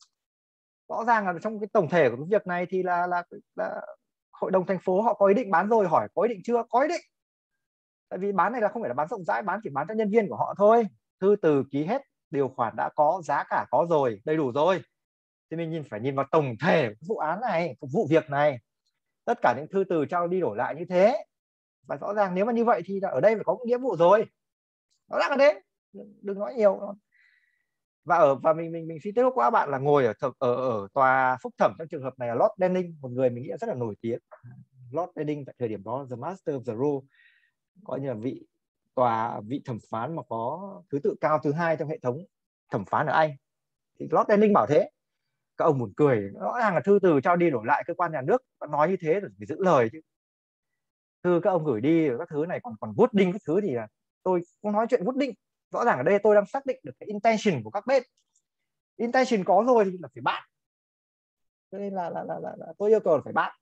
Rõ ràng là trong cái tổng thể của cái việc này thì là, là là hội đồng thành phố họ có ý định bán rồi, hỏi có ý định chưa? Có ý định. Tại vì bán này là không phải là bán rộng rãi, bán chỉ bán cho nhân viên của họ thôi. Thư từ ký hết, điều khoản đã có, giá cả có rồi, đầy đủ rồi. Thì mình nhìn phải nhìn vào tổng thể của vụ án này, của vụ việc này. Tất cả những thư từ trao đi đổi lại như thế. Và rõ ràng nếu mà như vậy thì ở đây phải có một nghĩa vụ rồi. Nó là thế, đừng nói nhiều. Và ở và mình mình mình xin tiếp qua bạn là ngồi ở thực ở ở tòa phúc thẩm trong trường hợp này là Lord Denning, một người mình nghĩ là rất là nổi tiếng. Lord Denning tại thời điểm đó the master of the rule, coi như là vị tòa vị thẩm phán mà có thứ tự cao thứ hai trong hệ thống thẩm phán ở Anh. Thì Lord Denning bảo thế. Các ông buồn cười, rõ ràng là thư từ trao đi đổi lại cơ quan nhà nước nói như thế rồi phải giữ lời chứ. Thư các ông gửi đi các thứ này còn còn wording các thứ thì là tôi không nói chuyện wording. Rõ ràng ở đây tôi đang xác định được cái intention của các bên. Intention có rồi thì là phải bạn. Cho nên là, là, là, là, là tôi yêu cầu là phải bạn.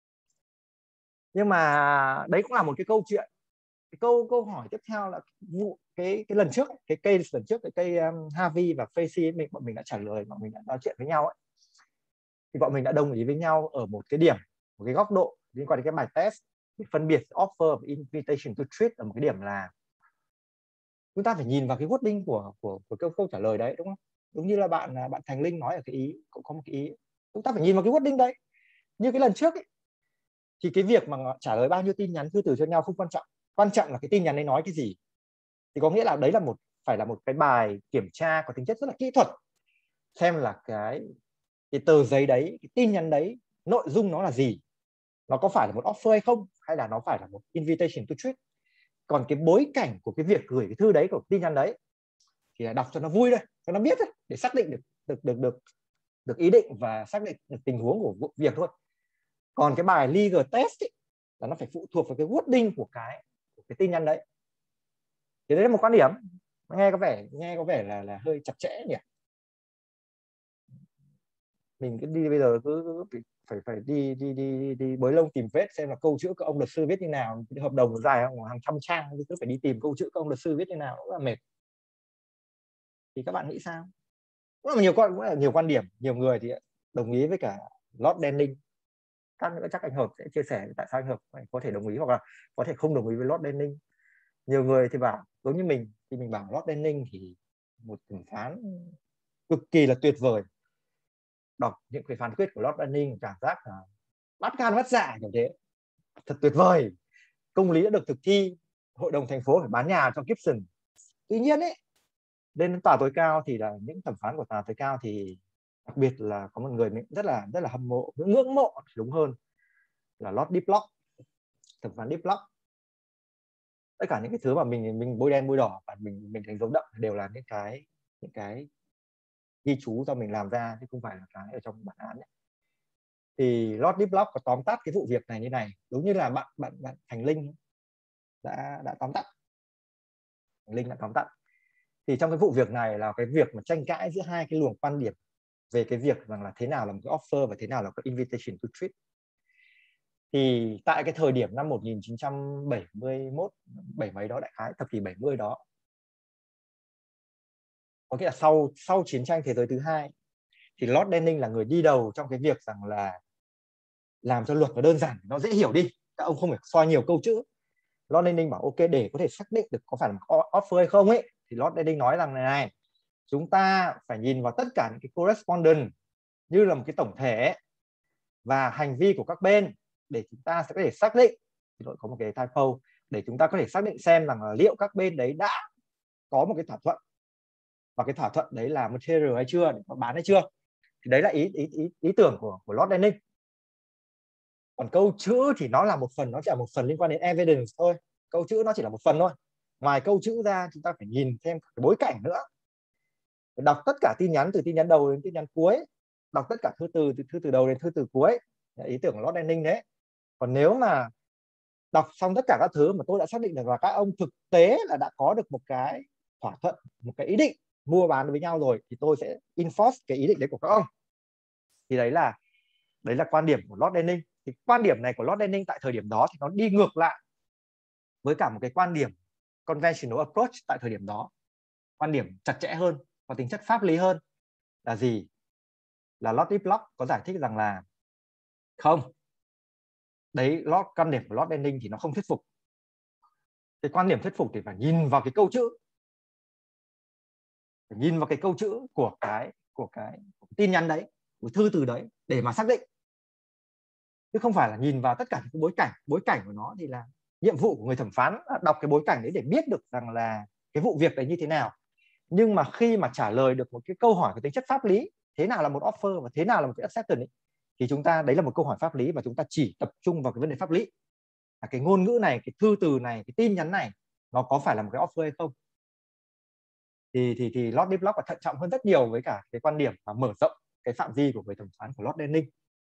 Nhưng mà đấy cũng là một cái câu chuyện. Cái câu câu hỏi tiếp theo là vụ cái cái lần trước cái case lần trước cái cây um, Harvey và Facey mình bọn mình đã trả lời, bọn mình đã nói chuyện với nhau ấy. Thì bọn mình đã đồng ý với nhau ở một cái điểm, một cái góc độ liên quan đến cái bài test để phân biệt offer và invitation to treat ở một cái điểm là chúng ta phải nhìn vào cái wording của của của câu câu trả lời đấy, đúng không? Đúng như là bạn bạn Thành Linh nói ở cái ý, cũng có một cái ý chúng ta phải nhìn vào cái wording đấy. Như cái lần trước ấy, thì cái việc mà trả lời bao nhiêu tin nhắn thư từ cho nhau không quan trọng, quan trọng là cái tin nhắn đấy nói cái gì. Thì có nghĩa là đấy là một phải là một cái bài kiểm tra có tính chất rất là kỹ thuật, xem là cái cái tờ giấy đấy, cái tin nhắn đấy nội dung nó là gì, nó có phải là một offer hay không, hay là nó phải là một invitation to treat. Còn cái bối cảnh của cái việc gửi cái thư đấy, của tin nhắn đấy thì là đọc cho nó vui thôi, cho nó biết thôi, để xác định được được được được được ý định và xác định được tình huống của vụ việc thôi. Còn cái bài legal test ấy, là nó phải phụ thuộc vào cái wording của cái của cái tin nhắn đấy. Thì đấy là một quan điểm nghe có vẻ nghe có vẻ là là hơi chặt chẽ nhỉ. Mình cứ đi bây giờ cứ, cứ phải phải đi đi đi đi bới lông tìm vết xem là câu chữ các ông luật sư viết như nào, cái hợp đồng dài không hàng trăm trang, cứ phải đi tìm câu chữ các ông luật sư viết như nào, rất là mệt. Thì các bạn nghĩ sao? Cũng là nhiều quan cũng là nhiều quan điểm, nhiều người thì đồng ý với cả Lord Denning. Các nữa chắc anh Hợp sẽ chia sẻ tại sao anh Hợp có thể đồng ý hoặc là có thể không đồng ý với Lord Denning. Nhiều người thì bảo giống như mình thì mình bảo Lord Denning thì một thẩm phán cực kỳ là tuyệt vời. Đọc những cái phán quyết của Lord Denning cảm giác là bắt gan bắt dạ kiểu thế, thật tuyệt vời. Công lý đã được thực thi, hội đồng thành phố phải bán nhà cho Gibson. Tuy nhiên ấy, lên tòa tối cao thì là những thẩm phán của tòa tối cao thì đặc biệt là có một người mình rất là rất là hâm mộ, ngưỡng mộ đúng hơn, là Lord Diplock, thẩm phán Diplock. Tất cả những cái thứ mà mình mình bôi đen bôi đỏ và mình mình thành dấu đậm đều là những cái những cái ghi chú do mình làm ra chứ không phải là cái ở trong bản án ấy. Thì Lord Diplock có tóm tắt cái vụ việc này như này, đúng như là bạn bạn bạn Thành Linh đã đã tóm tắt. Thành Linh đã tóm tắt. Thì trong cái vụ việc này là cái việc mà tranh cãi giữa hai cái luồng quan điểm về cái việc rằng là thế nào là một cái offer và thế nào là cái invitation to treat. Thì tại cái thời điểm năm một nghìn chín trăm bảy mươi mốt, bảy mấy đó, đại khái thập kỷ bảy mươi đó, có nghĩa là sau sau chiến tranh thế giới thứ hai, thì Lord Denning là người đi đầu trong cái việc rằng là làm cho luật nó đơn giản, nó dễ hiểu đi, các ông không phải soi nhiều câu chữ. Lord Denning bảo ok, để có thể xác định được có phải là một offer hay không ấy, thì Lord Denning nói rằng này, này chúng ta phải nhìn vào tất cả những cái correspondence như là một cái tổng thể và hành vi của các bên để chúng ta sẽ có thể xác định, thì có một cái typo, để chúng ta có thể xác định xem rằng là liệu các bên đấy đã có một cái thỏa thuận, và cái thỏa thuận đấy là material hay chưa, để có bán hay chưa. Thì đấy là ý ý ý, ý tưởng của của Lord Denning. Còn câu chữ thì nó là một phần, nó chỉ là một phần liên quan đến evidence thôi. Câu chữ nó chỉ là một phần thôi. ngoài câu chữ ra chúng ta phải nhìn thêm cái bối cảnh nữa, phải đọc tất cả tin nhắn từ tin nhắn đầu đến tin nhắn cuối, đọc tất cả thư từ từ thư từ đầu đến thư từ cuối, ý tưởng Lord Denning đấy. Còn nếu mà đọc xong tất cả các thứ mà tôi đã xác định được là các ông thực tế là đã có được một cái thỏa thuận, một cái ý định mua bán với nhau rồi, thì tôi sẽ enforce cái ý định đấy của các ông. Thì đấy là đấy là quan điểm của Lord Denning. Thì quan điểm này của Lord Denning tại thời điểm đó thì nó đi ngược lại với cả một cái quan điểm conventional approach tại thời điểm đó. Quan điểm chặt chẽ hơn, có tính chất pháp lý hơn là gì? Là Lord Diplock có giải thích rằng là không, đấy Lord, quan điểm của Lord Denning thì nó không thuyết phục. Cái quan điểm thuyết phục thì phải nhìn vào cái câu chữ, phải nhìn vào cái câu chữ của cái của cái, của cái tin nhắn đấy, của thư từ đấy để mà xác định, chứ không phải là nhìn vào tất cả những cái bối cảnh. Bối cảnh của nó thì là nhiệm vụ của người thẩm phán đọc cái bối cảnh đấy để biết được rằng là cái vụ việc đấy như thế nào. Nhưng mà khi mà trả lời được một cái câu hỏi có tính chất pháp lý, thế nào là một offer và thế nào là một cái acceptance ấy, thì chúng ta, đấy là một câu hỏi pháp lý và chúng ta chỉ tập trung vào cái vấn đề pháp lý, là cái ngôn ngữ này, cái thư từ này, cái tin nhắn này nó có phải là một cái offer hay không. Thì thì thì Lord Diplock thận trọng hơn rất nhiều với cả cái quan điểm mà mở rộng cái phạm vi của người thẩm phán của Lord Denning.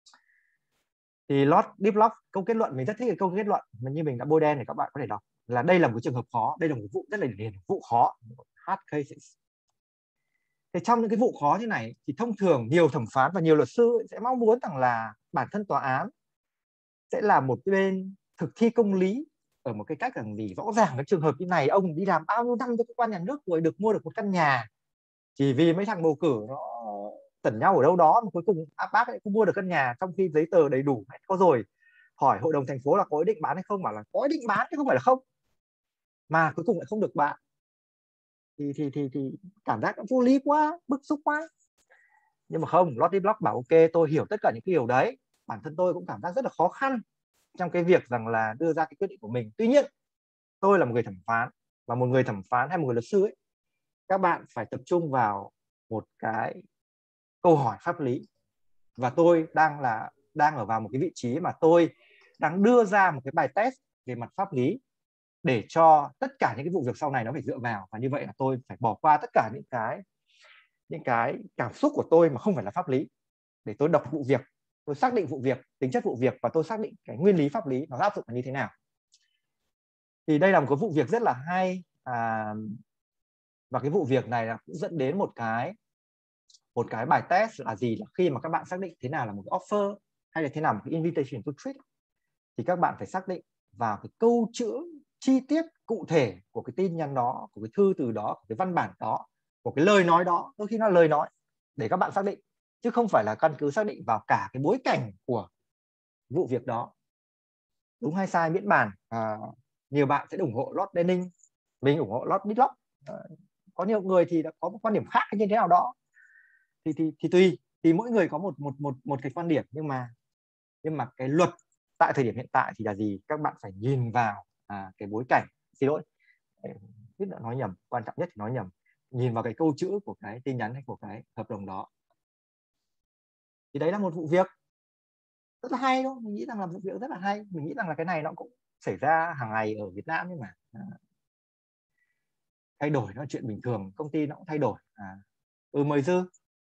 Thì Lord Diplock câu kết luận, mình rất thích cái câu kết luận mà như mình đã bôi đen để các bạn có thể đọc, là đây là một trường hợp khó, đây là một vụ rất là điển vụ khó, hard cases. Thì trong những cái vụ khó như này thì thông thường nhiều thẩm phán và nhiều luật sư sẽ mong muốn rằng là bản thân tòa án sẽ là một bên thực thi công lý ở một cái cách rằng gì rõ ràng. Cái trường hợp như này, ông đi làm bao nhiêu năm cho cơ quan nhà nước rồi, được mua được một căn nhà, chỉ vì mấy thằng bầu cử nó tẩn nhau ở đâu đó mà cuối cùng à, bác ấy cũng mua được căn nhà trong khi giấy tờ đầy đủ có rồi. Hỏi hội đồng thành phố là có ý định bán hay không, bảo là có ý định bán chứ không phải là không, mà cuối cùng lại không được bán. Thì thì thì thì cảm giác nó vô lý quá, bức xúc quá. Nhưng mà không, Lord Diplock bảo ok, tôi hiểu tất cả những cái điều đấy, bản thân tôi cũng cảm giác rất là khó khăn trong cái việc rằng là đưa ra cái quyết định của mình. Tuy nhiên tôi là một người thẩm phán, và một người thẩm phán hay một người luật sư ấy, các bạn phải tập trung vào một cái câu hỏi pháp lý, và tôi đang là đang ở vào một cái vị trí mà tôi đang đưa ra một cái bài test về mặt pháp lý để cho tất cả những cái vụ việc sau này nó phải dựa vào. Và như vậy là tôi phải bỏ qua tất cả những cái những cái cảm xúc của tôi mà không phải là pháp lý, để tôi đọc vụ việc, tôi xác định vụ việc, tính chất vụ việc, và tôi xác định cái nguyên lý pháp lý nó áp dụng là như thế nào. Thì đây là một cái vụ việc rất là hay, à, và cái vụ việc này là cũng dẫn đến một cái một cái bài test là gì, là khi mà các bạn xác định thế nào là một cái offer hay là thế nào một cái invitation to trade, thì các bạn phải xác định vào cái câu chữ chi tiết cụ thể của cái tin nhắn đó, của cái thư từ đó, của cái văn bản đó, của cái lời nói đó, đôi khi nó lời nói, để các bạn xác định, chứ không phải là căn cứ xác định vào cả cái bối cảnh của vụ việc đó. Đúng hay sai miễn bàn, à, nhiều bạn sẽ ủng hộ Lord Denning, mình ủng hộ Lord Diplock, à, có nhiều người thì đã có một quan điểm khác như thế nào đó, thì thì thì tùy thì mỗi người có một một một một cái quan điểm. Nhưng mà nhưng mà cái luật tại thời điểm hiện tại thì là gì, các bạn phải nhìn vào à, cái bối cảnh, xin lỗi biết đã nói nhầm, quan trọng nhất thì nói nhầm, nhìn vào cái câu chữ của cái tin nhắn hay của cái hợp đồng đó. Thì đấy là một vụ việc rất là hay thôi, mình nghĩ rằng là vụ việc rất là hay. Mình nghĩ rằng là cái này nó cũng xảy ra hàng ngày ở Việt Nam, nhưng mà à, thay đổi nó là chuyện bình thường, công ty nó cũng thay đổi. À, ừ mời Dư.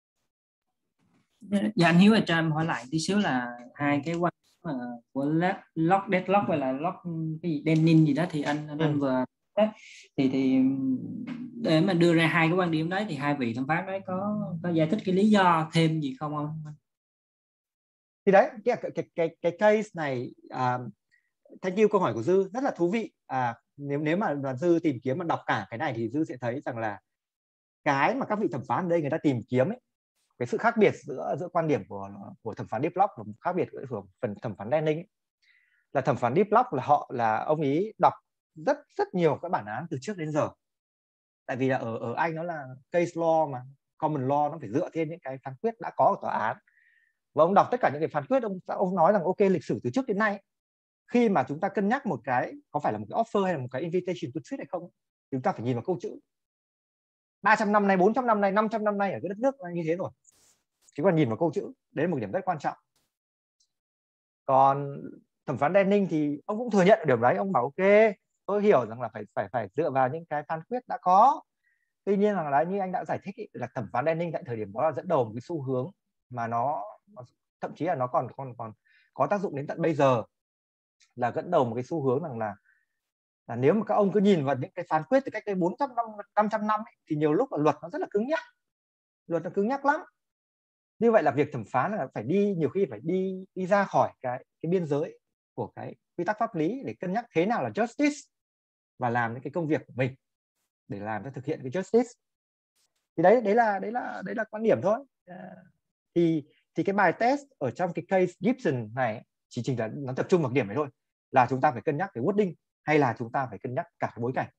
Dạ anh Hiếu, là cho em hỏi lại tí xíu là hai cái quan điểm của Lord Diplock và là Lord cái gì Denning gì đó, thì anh anh, ừ. anh vừa đó, thì thì để mà đưa ra hai cái quan điểm đấy thì hai vị thẩm phán đấy có có giải thích cái lý do thêm gì không không? Thì đấy cái cái cái cái, cái case này, à, thank you, câu hỏi của Dư rất là thú vị. À, nếu nếu mà đoàn Dư tìm kiếm mà đọc cả cái này thì Dư sẽ thấy rằng là cái mà các vị thẩm phán ở đây người ta tìm kiếm ấy, cái sự khác biệt giữa giữa quan điểm của của thẩm phán Diplock và khác biệt của phần thẩm phán Denning ấy, là thẩm phán Diplock là họ là ông ý đọc rất rất nhiều các bản án từ trước đến giờ. Tại vì là ở ở Anh nó là case law mà, common law, nó phải dựa trên những cái phán quyết đã có ở tòa án. Và ông đọc tất cả những cái phán quyết, ông ông nói rằng ok, lịch sử từ trước đến nay, khi mà chúng ta cân nhắc một cái có phải là một cái offer hay là một cái invitation to trade hay không, thì chúng ta phải nhìn vào câu chữ. ba trăm năm nay, bốn trăm năm nay, năm trăm năm nay ở cái đất nước như thế rồi, chỉ còn nhìn vào câu chữ, đấy là một điểm rất quan trọng. Còn thẩm phán Denning thì ông cũng thừa nhận điều đấy, ông bảo ok, tôi hiểu rằng là phải phải phải dựa vào những cái phán quyết đã có. Tuy nhiên rằng là như anh đã giải thích ý, là thẩm phán Denning tại thời điểm đó là dẫn đầu một cái xu hướng mà nó, nó thậm chí là nó còn còn còn có tác dụng đến tận bây giờ, là dẫn đầu một cái xu hướng rằng là là nếu mà các ông cứ nhìn vào những cái phán quyết từ cách đây bốn trăm năm, năm trăm năm ấy, thì nhiều lúc là luật nó rất là cứng nhắc, luật nó cứng nhắc lắm. Như vậy là việc thẩm phán là phải đi, nhiều khi phải đi đi ra khỏi cái cái biên giới của cái quy tắc pháp lý để cân nhắc thế nào là justice và làm những cái công việc của mình để làm cho thực hiện cái justice. Thì đấy đấy là đấy là đấy là quan điểm thôi. Thì thì cái bài test ở trong cái case Gibson này chỉ chỉ là nó tập trung vào điểm này thôi, là chúng ta phải cân nhắc cái wording hay là chúng ta phải cân nhắc cả cái bối cảnh.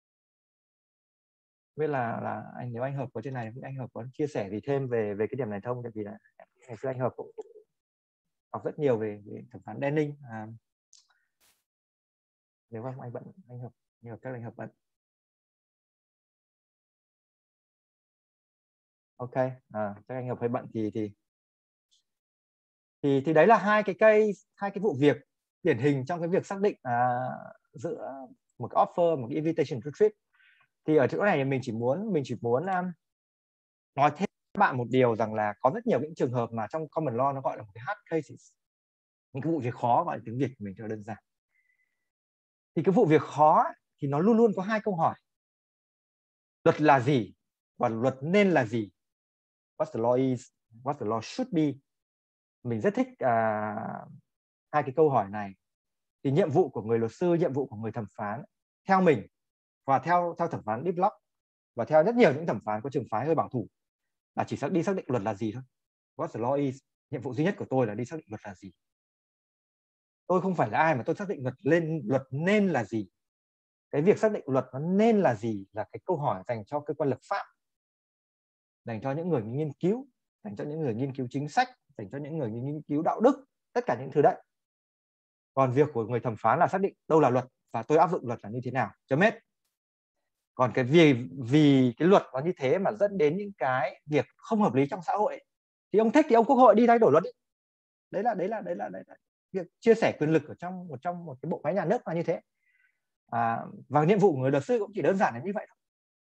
Biết là là anh, nếu anh Hợp có trên này, anh Hợp có chia sẻ gì thêm về về cái điểm này không? Tại vì là ngày xưa anh Hợp cũng học rất nhiều về, về thẩm phán Denning. À, nếu không anh bận, anh Hợp, anh Hợp chắc anh Hợp bận. Ok, à, chắc anh Hợp hơi bận thì thì thì thì đấy là hai cái case, hai cái vụ việc điển hình trong cái việc xác định à, giữa một cái offer, một cái invitation to trip. Thì ở chỗ này mình chỉ muốn mình chỉ muốn um, nói thêm các bạn một điều rằng là có rất nhiều những trường hợp mà trong common law nó gọi là một cái hard cases, những cái vụ việc khó, gọi là tiếng Việt của mình cho đơn giản. Thì cái vụ việc khó thì nó luôn luôn có hai câu hỏi: luật là gì và luật nên là gì. What the law is, what the law should be. Mình rất thích à, hai cái câu hỏi này. Thì nhiệm vụ của người luật sư, nhiệm vụ của người thẩm phán theo mình và theo theo thẩm phán Deep Lock và theo rất nhiều những thẩm phán có trường phái hơi bảo thủ là chỉ xác đi xác định luật là gì thôi. What the law is, nhiệm vụ duy nhất của tôi là đi xác định luật là gì. Tôi không phải là ai mà tôi xác định luật lên luật nên là gì. Cái việc xác định luật nó nên là gì là cái câu hỏi dành cho cơ quan lập pháp, dành cho những người nghiên cứu, dành cho những người nghiên cứu chính sách, dành cho những người nghiên cứu đạo đức, tất cả những thứ đấy. Còn việc của người thẩm phán là xác định đâu là luật và tôi áp dụng luật là như thế nào, chấm hết. Còn cái vì vì cái luật nó như thế mà dẫn đến những cái việc không hợp lý trong xã hội thì ông thích thì ông Quốc hội đi thay đổi luật ấy. Đấy là đấy là đấy là đấy là việc chia sẻ quyền lực ở trong một trong một cái bộ máy nhà nước là như thế. À, và nhiệm vụ của người luật sư cũng chỉ đơn giản là như vậy thôi.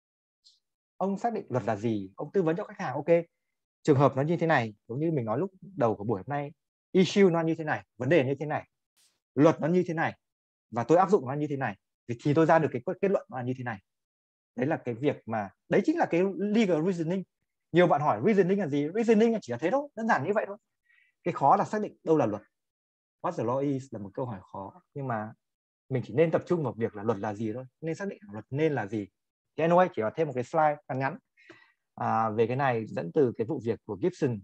Ông xác định luật là gì, ông tư vấn cho khách hàng, ok, trường hợp nó như thế này, giống như mình nói lúc đầu của buổi hôm nay, issue nó như thế này, vấn đề như thế này, luật nó như thế này và tôi áp dụng nó như thế này thì tôi ra được cái kết luận là như thế này. Đấy là cái việc mà đấy chính là cái legal reasoning. Nhiều bạn hỏi reasoning là gì? Reasoning chỉ là thế thôi, đơn giản như vậy thôi. Cái khó là xác định đâu là luật. What the law is là một câu hỏi khó, nhưng mà mình chỉ nên tập trung vào việc là luật là gì thôi, nên xác định luật nên là gì. Thì anyway, chỉ là thêm một cái slide ngắn ngắn à, về cái này dẫn từ cái vụ việc của Gibson.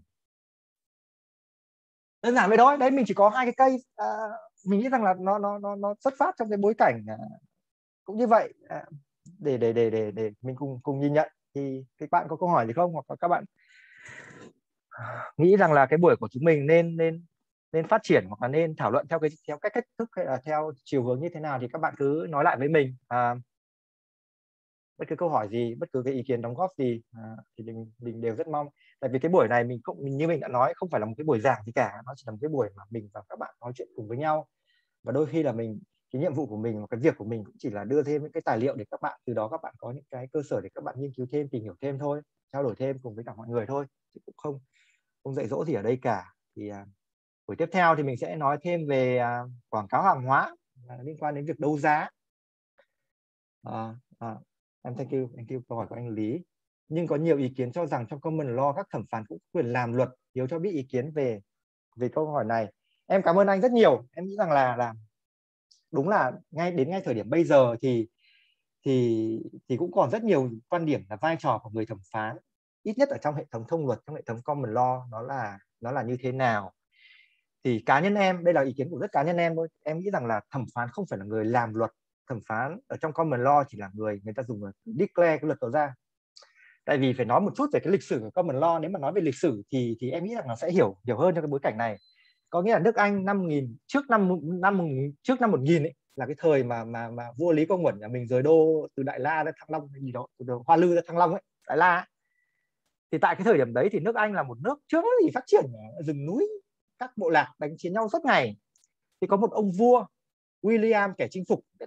Đơn giản vậy thôi. Đấy, mình chỉ có hai cái case. À, mình nghĩ rằng là nó nó nó nó xuất phát trong cái bối cảnh à, cũng như vậy à, để để để để để mình cùng cùng nhìn nhận. Thì các bạn có câu hỏi gì không, hoặc là các bạn nghĩ rằng là cái buổi của chúng mình nên nên nên phát triển hoặc là nên thảo luận theo cái theo cách cách thức hay là theo chiều hướng như thế nào thì các bạn cứ nói lại với mình. À, bất cứ câu hỏi gì, bất cứ cái ý kiến đóng góp gì à, thì mình mình đều rất mong. Tại vì cái buổi này mình cũng như mình đã nói không phải là một cái buổi giảng gì cả, nó chỉ là một cái buổi mà mình và các bạn nói chuyện cùng với nhau. Và đôi khi là mình, cái nhiệm vụ của mình, cái việc của mình cũng chỉ là đưa thêm những cái tài liệu để các bạn, từ đó các bạn có những cái cơ sở để các bạn nghiên cứu thêm, tìm hiểu thêm thôi, trao đổi thêm cùng với cả mọi người thôi, chứ cũng không không dạy dỗ gì ở đây cả. Thì à, buổi tiếp theo thì mình sẽ nói thêm về à, quảng cáo hàng hóa à, liên quan đến việc đấu giá. À, à, em thank you, thank you câu hỏi của anh Lý. Nhưng có nhiều ý kiến cho rằng trong common law các thẩm phán cũng quyền làm luật. Hiếu cho biết ý kiến về về câu hỏi này. Em cảm ơn anh rất nhiều. Em nghĩ rằng là là đúng là ngay đến ngay thời điểm bây giờ thì thì thì cũng còn rất nhiều quan điểm là vai trò của người thẩm phán, ít nhất ở trong hệ thống thông luật, trong hệ thống common law nó là nó là như thế nào. Thì cá nhân em, đây là ý kiến của rất cá nhân em thôi, em nghĩ rằng là thẩm phán không phải là người làm luật. Thẩm phán ở trong common law chỉ là người người ta dùng declare cái luật đó ra. Tại vì phải nói một chút về cái lịch sử của common law. Nếu mà nói về lịch sử thì thì em nghĩ rằng nó sẽ hiểu hiểu hơn trong cái bối cảnh này. Có nghĩa là nước Anh năm nghìn trước năm năm trước năm một nghìn ấy, là cái thời mà mà mà vua Lý Công Uẩn nhà mình rời đô từ Đại La ra Thăng Long hay gì đó, từ Hoa Lư ra Thăng Long ấy, Đại La ấy. Thì tại cái thời điểm đấy thì nước Anh là một nước chưa có gì phát triển, rừng núi, các bộ lạc đánh chiến nhau suốt ngày. Thì có một ông vua William kẻ chinh phục, tức là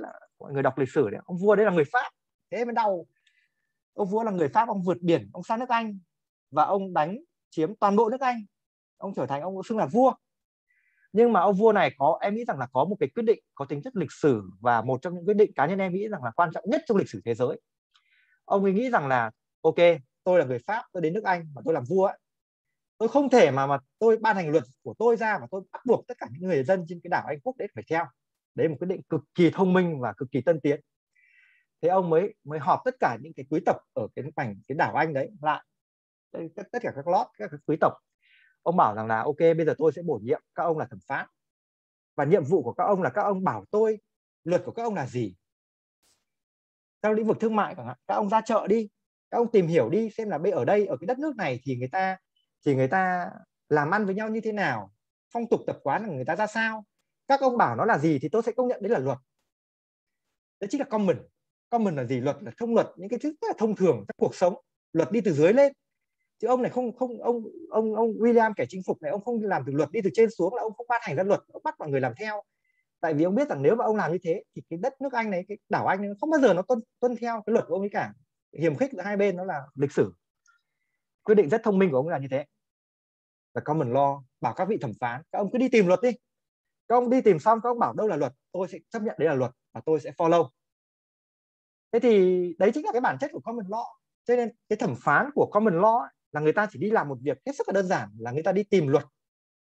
mọi người đọc lịch sử đấy, ông vua đấy là người Pháp, thế mới đau. Ông vua là người Pháp, ông vượt biển, ông sang nước Anh và ông đánh chiếm toàn bộ nước Anh, ông trở thành, ông xưng là vua. Nhưng mà ông vua này có, em nghĩ rằng là có một cái quyết định có tính chất lịch sử, và một trong những quyết định cá nhân em nghĩ rằng là quan trọng nhất trong lịch sử thế giới. Ông ấy nghĩ rằng là ok, tôi là người Pháp, tôi đến nước Anh mà tôi làm vua ấy, tôi không thể mà mà tôi ban hành luật của tôi ra mà tôi bắt buộc tất cả những người dân trên cái đảo Anh Quốc đấy phải theo. Đấy là một quyết định cực kỳ thông minh và cực kỳ tân tiến. Thế ông mới mới họp tất cả những cái quý tộc ở cái mảnh cái đảo Anh đấy lại, tất, tất cả các lord, các quý tộc. Ông bảo rằng là ok, bây giờ tôi sẽ bổ nhiệm các ông là thẩm phán, và nhiệm vụ của các ông là các ông bảo tôi luật của các ông là gì. Trong lĩnh vực thương mại chẳng hạn, các ông ra chợ đi, các ông tìm hiểu đi xem là bây ở đây, ở cái đất nước này thì người ta thì người ta làm ăn với nhau như thế nào, phong tục tập quán của người ta ra sao, các ông bảo nó là gì thì tôi sẽ công nhận đấy là luật. Đấy chính là common. Common là gì? Luật là thông luật, những cái thứ rất là thông thường trong cuộc sống, luật đi từ dưới lên. Chứ ông này không không ông ông ông William kẻ chinh phục này, ông không làm từ luật đi từ trên xuống, là ông không ban hành ra luật, ông bắt mọi người làm theo. Tại vì ông biết rằng nếu mà ông làm như thế thì cái đất nước Anh này, cái đảo Anh này, không bao giờ nó tuân tuân theo cái luật của ông ấy cả. Hiềm khích giữa hai bên nó là lịch sử. Quyết định rất thông minh của ông là như thế. Là common law, bảo các vị thẩm phán, các ông cứ đi tìm luật đi. Các ông đi tìm xong, các ông bảo đâu là luật, tôi sẽ chấp nhận đấy là luật và tôi sẽ follow. Thế thì đấy chính là cái bản chất của common law. Cho nên cái thẩm phán của common law ấy, là người ta chỉ đi làm một việc hết sức là đơn giản, là người ta đi tìm luật.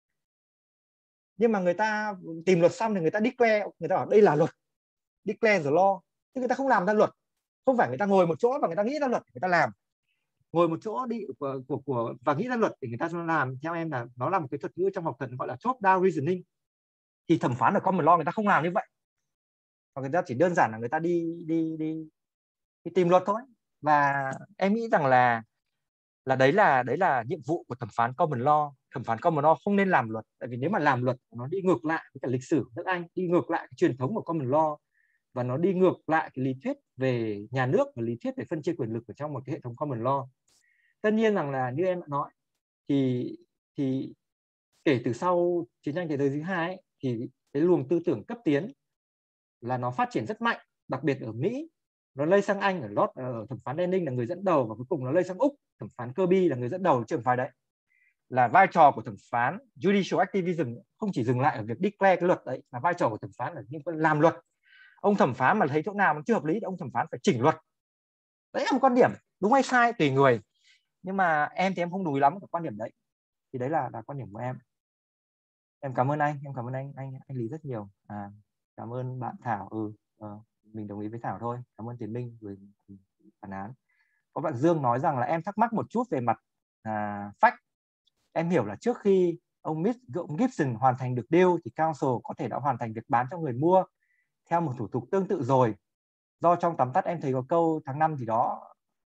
Nhưng mà người ta tìm luật xong thì người ta declare, người ta bảo đây là luật, declare the law, chứ người ta không làm ra luật. Không phải người ta ngồi một chỗ và người ta nghĩ ra luật người ta làm, ngồi một chỗ đi của, của, của và nghĩ ra luật để người ta làm. Theo em là nó là một cái thuật ngữ trong học thuật gọi là top down reasoning. Thì thẩm phán ở common law người ta không làm như vậy, và người ta chỉ đơn giản là người ta đi đi đi, đi tìm luật thôi. Và em nghĩ rằng là là đấy là đấy là nhiệm vụ của thẩm phán common law. Thẩm phán common law không nên làm luật, tại vì nếu mà làm luật nó đi ngược lại với cả lịch sử nước Anh, đi ngược lại cái truyền thống của common law, và nó đi ngược lại cái lý thuyết về nhà nước và lý thuyết về phân chia quyền lực ở trong một cái hệ thống common law. Tất nhiên rằng là như em đã nói thì thì kể từ sau chiến tranh thế giới thứ hai ấy, thì cái luồng tư tưởng cấp tiến là nó phát triển rất mạnh, đặc biệt ở Mỹ. Nó lây sang Anh, ở Lord, ở thẩm phán Denning là người dẫn đầu, và cuối cùng nó lây sang Úc, thẩm phán Kirby là người dẫn đầu trường phái đấy. Là vai trò của thẩm phán judicial activism không chỉ dừng lại ở việc declare cái luật đấy, mà vai trò của thẩm phán là liên quan làm luật. Ông thẩm phán mà thấy chỗ nào mà chưa hợp lý thì ông thẩm phán phải chỉnh luật. Đấy là một quan điểm, đúng hay sai tùy người, nhưng mà em thì em không đồng ý lắm với quan điểm đấy. Thì đấy là là quan điểm của em. Em cảm ơn anh, em cảm ơn anh anh anh Lý rất nhiều. À, cảm ơn bạn Thảo. Ừ, uh, mình đồng ý với Thảo thôi. Cảm ơn Tiến Minh về phản án. Có bạn Dương nói rằng là em thắc mắc một chút về mặt à, fact. Em hiểu là trước khi ông Gibson hoàn thành được deal thì council có thể đã hoàn thành việc bán cho người mua theo một thủ tục tương tự rồi. Do trong tóm tắt em thấy có câu tháng năm gì đó.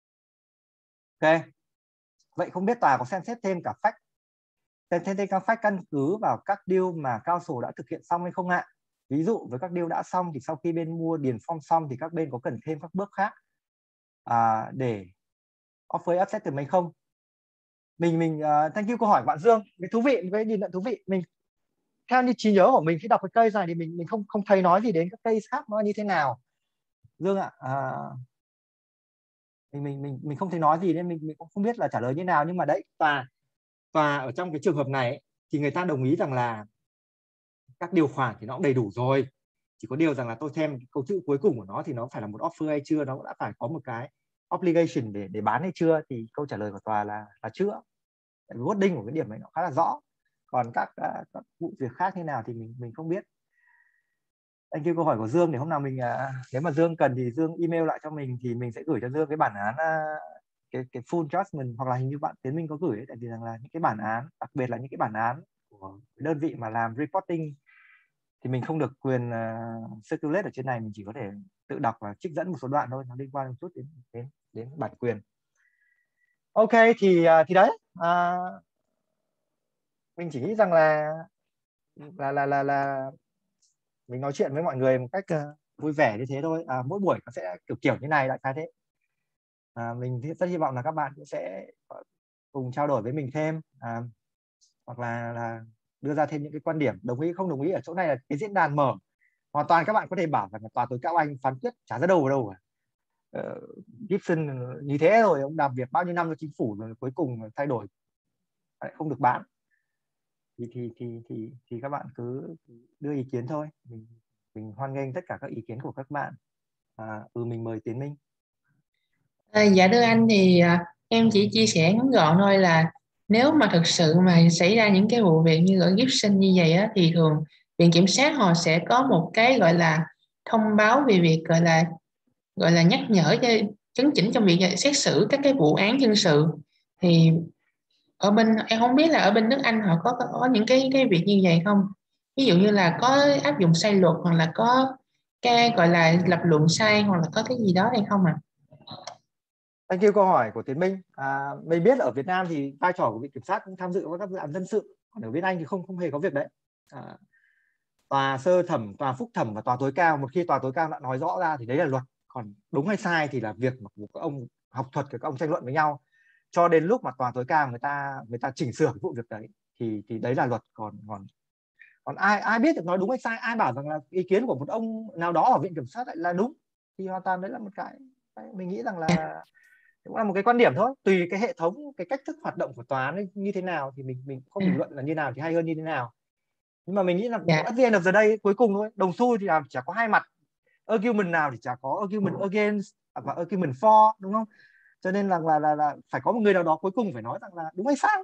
Ok. Vậy không biết tòa có xem xét thêm cả fact, xem thêm các fact căn cứ vào các deal mà council đã thực hiện xong hay không ạ? Ví dụ với các deal đã xong thì sau khi bên mua điền form xong thì các bên có cần thêm các bước khác à, để offer acceptance hay không? Mình mình uh, thank you câu hỏi bạn Dương, cái thú vị, cái nhìn nhận thú vị. Mình theo như trí nhớ của mình khi đọc cái case này thì mình mình không không thấy nói gì đến các case khác nó như thế nào. Dương ạ, à, mình mình mình mình không thấy nói gì nên mình mình cũng không biết là trả lời như nào, nhưng mà đấy, tòa tòa ở trong cái trường hợp này ấy, thì người ta đồng ý rằng là các điều khoản thì nó cũng đầy đủ rồi, chỉ có điều rằng là tôi xem cái câu chữ cuối cùng của nó thì nó phải là một offer hay chưa, nó cũng đã phải có một cái obligation để để bán hay chưa, thì câu trả lời của tòa là là chưa. Wording của cái điểm này nó khá là rõ, còn các, uh, các vụ việc khác như nào thì mình mình không biết. Anh kêu câu hỏi của Dương để hôm nào mình uh, nếu mà Dương cần thì Dương email lại cho mình thì mình sẽ gửi cho Dương cái bản án uh, cái cái full judgment, hoặc là hình như bạn Tiến Minh có gửi ấy, tại vì rằng là những cái bản án, đặc biệt là những cái bản án của đơn vị mà làm reporting thì mình không được quyền uh, circulate ở trên này, mình chỉ có thể tự đọc và trích dẫn một số đoạn thôi, nó liên quan một chút đến đến đến bản quyền. Ok, thì uh, thì đấy, uh, mình chỉ nghĩ rằng là là là là là mình nói chuyện với mọi người một cách uh, vui vẻ như thế thôi. À, mỗi buổi nó sẽ kiểu kiểu như này, đại khái thế. À, mình rất hy vọng là các bạn cũng sẽ cùng trao đổi với mình thêm, à, hoặc là, là đưa ra thêm những cái quan điểm đồng ý không đồng ý. Ở chỗ này là cái diễn đàn mở, Hoàn toàn các bạn có thể bảo rằng tòa tối cao Anh phán quyết chả ra đâu vào đâu cả. Uh, Gibson như thế rồi, ông làm việc bao nhiêu năm cho chính phủ rồi cuối cùng thay đổi lại không được bán, thì thì thì thì thì các bạn cứ đưa ý kiến thôi. Mình mình hoan nghênh tất cả các ý kiến của các bạn. À, ừ mình mời Tiến Minh. À, dạ thưa anh, thì à, em chỉ chia sẻ ngắn gọn thôi là nếu mà thực sự mà xảy ra những cái vụ việc như ở Gibson như vậy á, thì thường viện kiểm sát họ sẽ có một cái gọi là thông báo về việc gọi là gọi là nhắc nhở cho chấn chỉnh trong việc xét xử các cái vụ án dân sự. Thì ở bên em không biết là ở bên nước Anh họ có có những cái cái việc như vậy không, ví dụ như là có áp dụng sai luật hoặc là có cái gọi là lập luận sai hoặc là có cái gì đó hay không ạ? À? Thank you câu hỏi của Tiến Minh. À, mình biết là ở Việt Nam thì vai trò của viện kiểm sát cũng tham dự vào các dự án dân sự, còn ở bên Anh thì không không hề có việc đấy. À, tòa sơ thẩm, tòa phúc thẩm và tòa tối cao, một khi tòa tối cao đã nói rõ ra thì đấy là luật, còn đúng hay sai thì là việc mà các ông học thuật, các ông tranh luận với nhau cho đến lúc mà tòa tối cao người ta người ta chỉnh sửa cái vụ việc đấy thì thì đấy là luật. Còn còn còn ai ai biết được nói đúng hay sai, ai bảo rằng là ý kiến của một ông nào đó ở viện kiểm sát lại là đúng, thì hoàn toàn đấy là một cái, cái mình nghĩ rằng là cũng là một cái quan điểm thôi. Tùy cái hệ thống, cái cách thức hoạt động của tòa án như thế nào thì mình mình không bình luận là như nào thì hay hơn như thế nào. Nhưng mà mình nghĩ là Dạ. at the end of the day, cuối cùng thôi, đồng xu thì là chả có hai mặt, argument nào thì chả có argument against và argument for, đúng không? Cho nên là là là, là phải có một người nào đó cuối cùng phải nói rằng là đúng hay sai.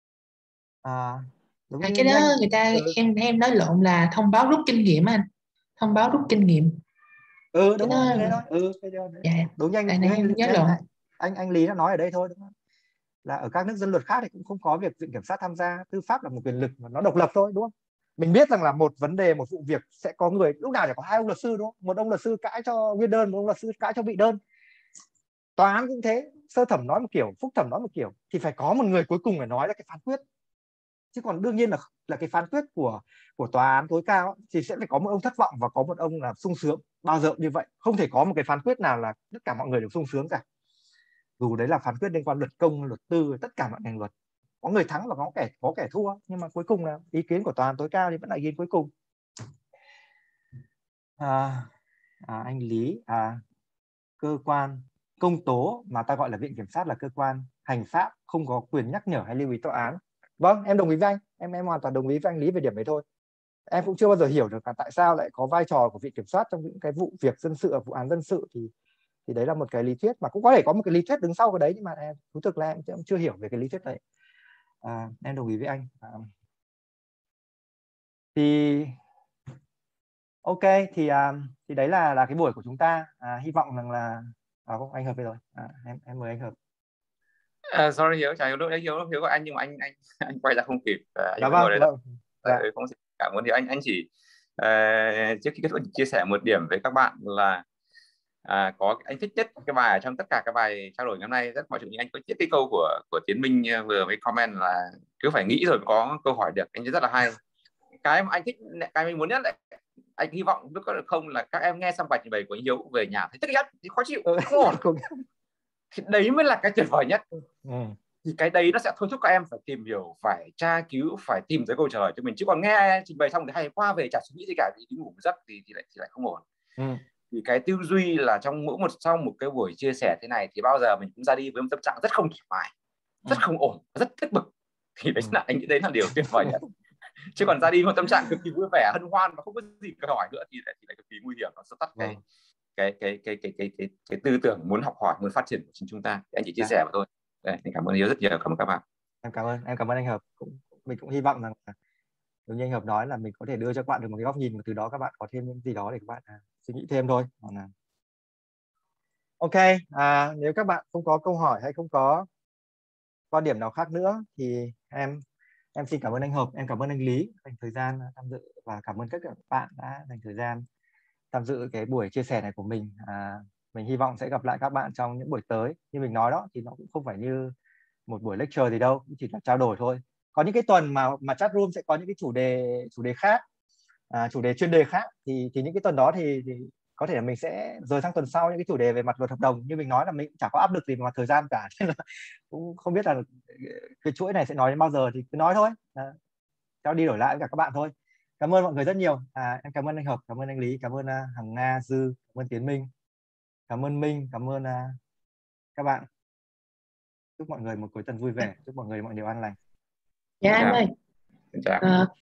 À, đúng À, như, cái như đó anh, người ta ừ. em em nói lộn là thông báo rút kinh nghiệm anh, thông báo rút kinh nghiệm. Ừ Cái đúng đó rồi, như thế thôi. Ừ cái đó, dạ, đúng như anh, tại như này anh, em nhớ như anh, lộn. anh anh Lý đã nói ở đây thôi, đúng không? Là ở các nước dân luật khác thì cũng không có việc viện kiểm sát tham gia. Tư pháp là một quyền lực mà nó độc lập thôi, đúng không? Mình biết rằng là một vấn đề, một vụ việc sẽ có người, lúc nào chỉ có hai ông luật sư, đúng không? Một ông luật sư cãi cho nguyên đơn, một ông luật sư cãi cho bị đơn. Tòa án cũng thế, sơ thẩm nói một kiểu, phúc thẩm nói một kiểu, thì phải có một người cuối cùng phải nói ra cái phán quyết. Chứ còn đương nhiên là là cái phán quyết của của tòa án tối cao thì sẽ phải có một ông thất vọng và có một ông là sung sướng, bao giờ như vậy. Không thể có một cái phán quyết nào là tất cả mọi người đều sung sướng cả, dù đấy là phán quyết liên quan luật công, luật tư, tất cả mọi ngành luật, có người thắng và có kẻ có kẻ thua, nhưng mà cuối cùng là ý kiến của tòa án tối cao thì vẫn là ý kiến cuối cùng. À, à, anh Lý, à, cơ quan công tố mà ta gọi là viện kiểm sát là cơ quan hành pháp, không có quyền nhắc nhở hay lưu ý tòa án. Vâng, em đồng ý với anh, em em hoàn toàn đồng ý với anh Lý về điểm đấy thôi. Em cũng chưa bao giờ hiểu được là tại sao lại có vai trò của viện kiểm soát trong những cái vụ việc dân sự, vụ án dân sự, thì thì đấy là một cái lý thuyết mà cũng có thể có một cái lý thuyết đứng sau cái đấy, nhưng mà em thú thực là em, em chưa hiểu về cái lý thuyết đấy. À, em đồng ý với anh. À, thì ok, thì à, thì đấy là là cái buổi của chúng ta. À, hy vọng rằng là à, không, anh Hợp về rồi. À, em em mời anh Hợp. Uh, sorry Hiếu, chào Hiếu, lúc đấy Hiếu Hiếu gọi anh nhưng mà anh anh anh quay ra không kịp. Uh, anh Dạ vẫn ngồi vâng, đây đó. vâng. Dạ. Uh, không cảm ơn. Thì anh anh chỉ uh, trước khi kết thúc chia sẻ một điểm với các bạn là à, có anh thích nhất cái bài trong tất cả các bài trao đổi ngày hôm nay, rất mọi chuyện, nhưng anh có nhất cái câu của của Tiến Minh vừa mới comment là cứ phải nghĩ rồi có câu hỏi được. Anh thấy rất là hay. Cái mà anh thích, cái mình muốn nhất là anh hy vọng biết có được không là các em nghe xong bài trình bày của anh Hiếu về nhà thấy tức ghét, thì khó chịu, không ổn. Thì đấy mới là cái tuyệt vời nhất. Ừ. Thì cái đấy nó sẽ thôi thúc các em phải tìm hiểu, phải tra cứu, phải tìm tới câu trả lời cho mình, chứ còn nghe trình bày xong thì hay qua về chả suy nghĩ gì cả thì đi ngủ giấc thì thì lại thì lại không ổn. Ừ. Thì cái tư duy là trong mỗi một sau một cái buổi chia sẻ thế này thì bao giờ mình cũng ra đi với một tâm trạng rất không thoải mái, rất không ổn, rất tức bực. Thì đấy là anh nghĩ đấy là điều tuyệt vời nhất. Chứ còn ra đi một tâm trạng cực kỳ vui vẻ, hân hoan và không có gì cần hỏi nữa thì lại thì lại cực kỳ nguy hiểm, nó sẽ tắt cái cái cái cái cái cái cái cái tư tưởng muốn học hỏi, muốn phát triển của chính chúng ta. Thì anh chỉ chia sẻ mà thôi. Đây, anh cảm ơn Hiếu rất nhiều, cảm ơn các bạn. Em cảm ơn, em cảm ơn anh Hợp. Cũng mình cũng hy vọng rằng giống như anh Hợp nói là mình có thể đưa cho các bạn được một cái góc nhìn, và từ đó các bạn có thêm những gì đó để các bạn à, suy nghĩ thêm thôi. À. Ok, à, nếu các bạn không có câu hỏi hay không có quan điểm nào khác nữa thì em em xin cảm ơn anh Hợp, em cảm ơn anh Lý dành thời gian tham dự, và cảm ơn tất cả các bạn đã dành thời gian tham dự cái buổi chia sẻ này của mình. À, mình hy vọng sẽ gặp lại các bạn trong những buổi tới. Như mình nói đó thì nó cũng không phải như một buổi lecture gì đâu, chỉ là trao đổi thôi. Có những cái tuần mà mà chat room sẽ có những cái chủ đề chủ đề khác, à, chủ đề chuyên đề khác, thì thì những cái tuần đó thì, thì có thể là mình sẽ rời sang tuần sau những cái chủ đề về mặt luật hợp đồng. Như mình nói là mình chẳng có áp lực gì về mặt thời gian cả, nên là cũng không biết là cái chuỗi này sẽ nói đến bao giờ thì cứ nói thôi, à, trao đi đổi lại với cả các bạn thôi. Cảm ơn mọi người rất nhiều. À, em cảm ơn anh Hợp, cảm ơn anh Lý, cảm ơn uh, Hằng Nga, Dư, cảm ơn Tiến Minh, cảm ơn Minh, cảm ơn uh, các bạn. Chúc mọi người một cuối tuần vui vẻ, chúc mọi người mọi điều an lành. Dạ anh Dạ. ơi, Xin chào. ờ,